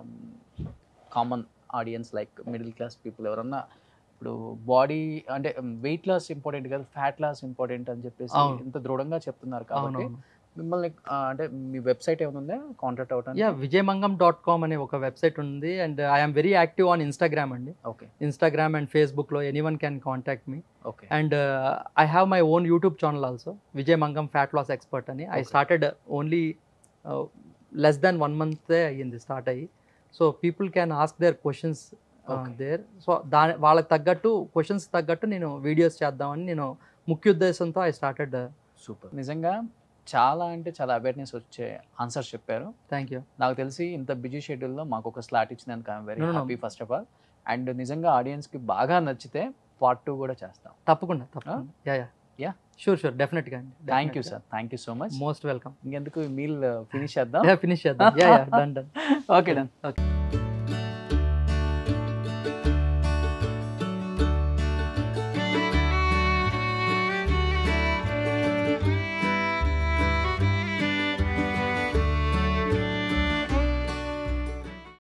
common audience like middle class people ఎవరన్నా ఇప్పుడు బాడీ అంటే వెయిట్ లాస్ ఇంపార్టెంట్ కాదు, ఫ్యాట్ లాస్ ఇంపార్టెంట్ అని చెప్పేసి ఇంత దృఢంగా చెప్తున్నారు కాబట్టి మిమ్మల్ని అంటే మీ వెబ్సైట్ ఏమైనా ఉందా కాంటాక్ట్ అవడానికి? యా, విజయమంగం డాట్ కామ్ అనే ఒక వెబ్సైట్ ఉంది. And I'm very active on Instagram అండి. ఓకే. ఇన్స్టాగ్రామ్ అండ్ ఫేస్బుక్లో any one can contact me. Okay. And I have my own YouTube channel also, Vijay Mangam fat loss expert అని. I started only less than one మంతే అయ్యింది స్టార్ట్ అయ్యి. So people can ask their questions there. So దాని వాళ్ళకి తగ్గట్టు క్వశ్చన్స్ తగ్గట్టు నేను వీడియోస్ చేద్దామని నేను ముఖ్య ఉద్దేశంతో ఐ స్టార్టెడ్. సూపర్. నిజంగా చాలా అంటే చాలా అవేర్నెస్ వచ్చే ఆన్సర్స్ చెప్పారు. Thank you. నాకు తెలిసి ఇంత బిజీ షెడ్యూల్లో మాకు ఒక స్లాట్ ఇచ్చినందుకు I'm very happy first of all. And నిజంగా ఆడియన్స్కి బాగా నచ్చితే పార్ట్ టూ కూడా చేస్తాం. తప్పకుండా తప్పకుండా. Yeah yeah yeah sure sure డెఫినెట్గా అండి. Thank you sir, thank you so much. Most welcome. ఇంకెందుకు మీల్ ఫినిష్ చేద్దాం. ఫినిష్ చేద్దాం. Yeah yeah done done. Okay done. Okay.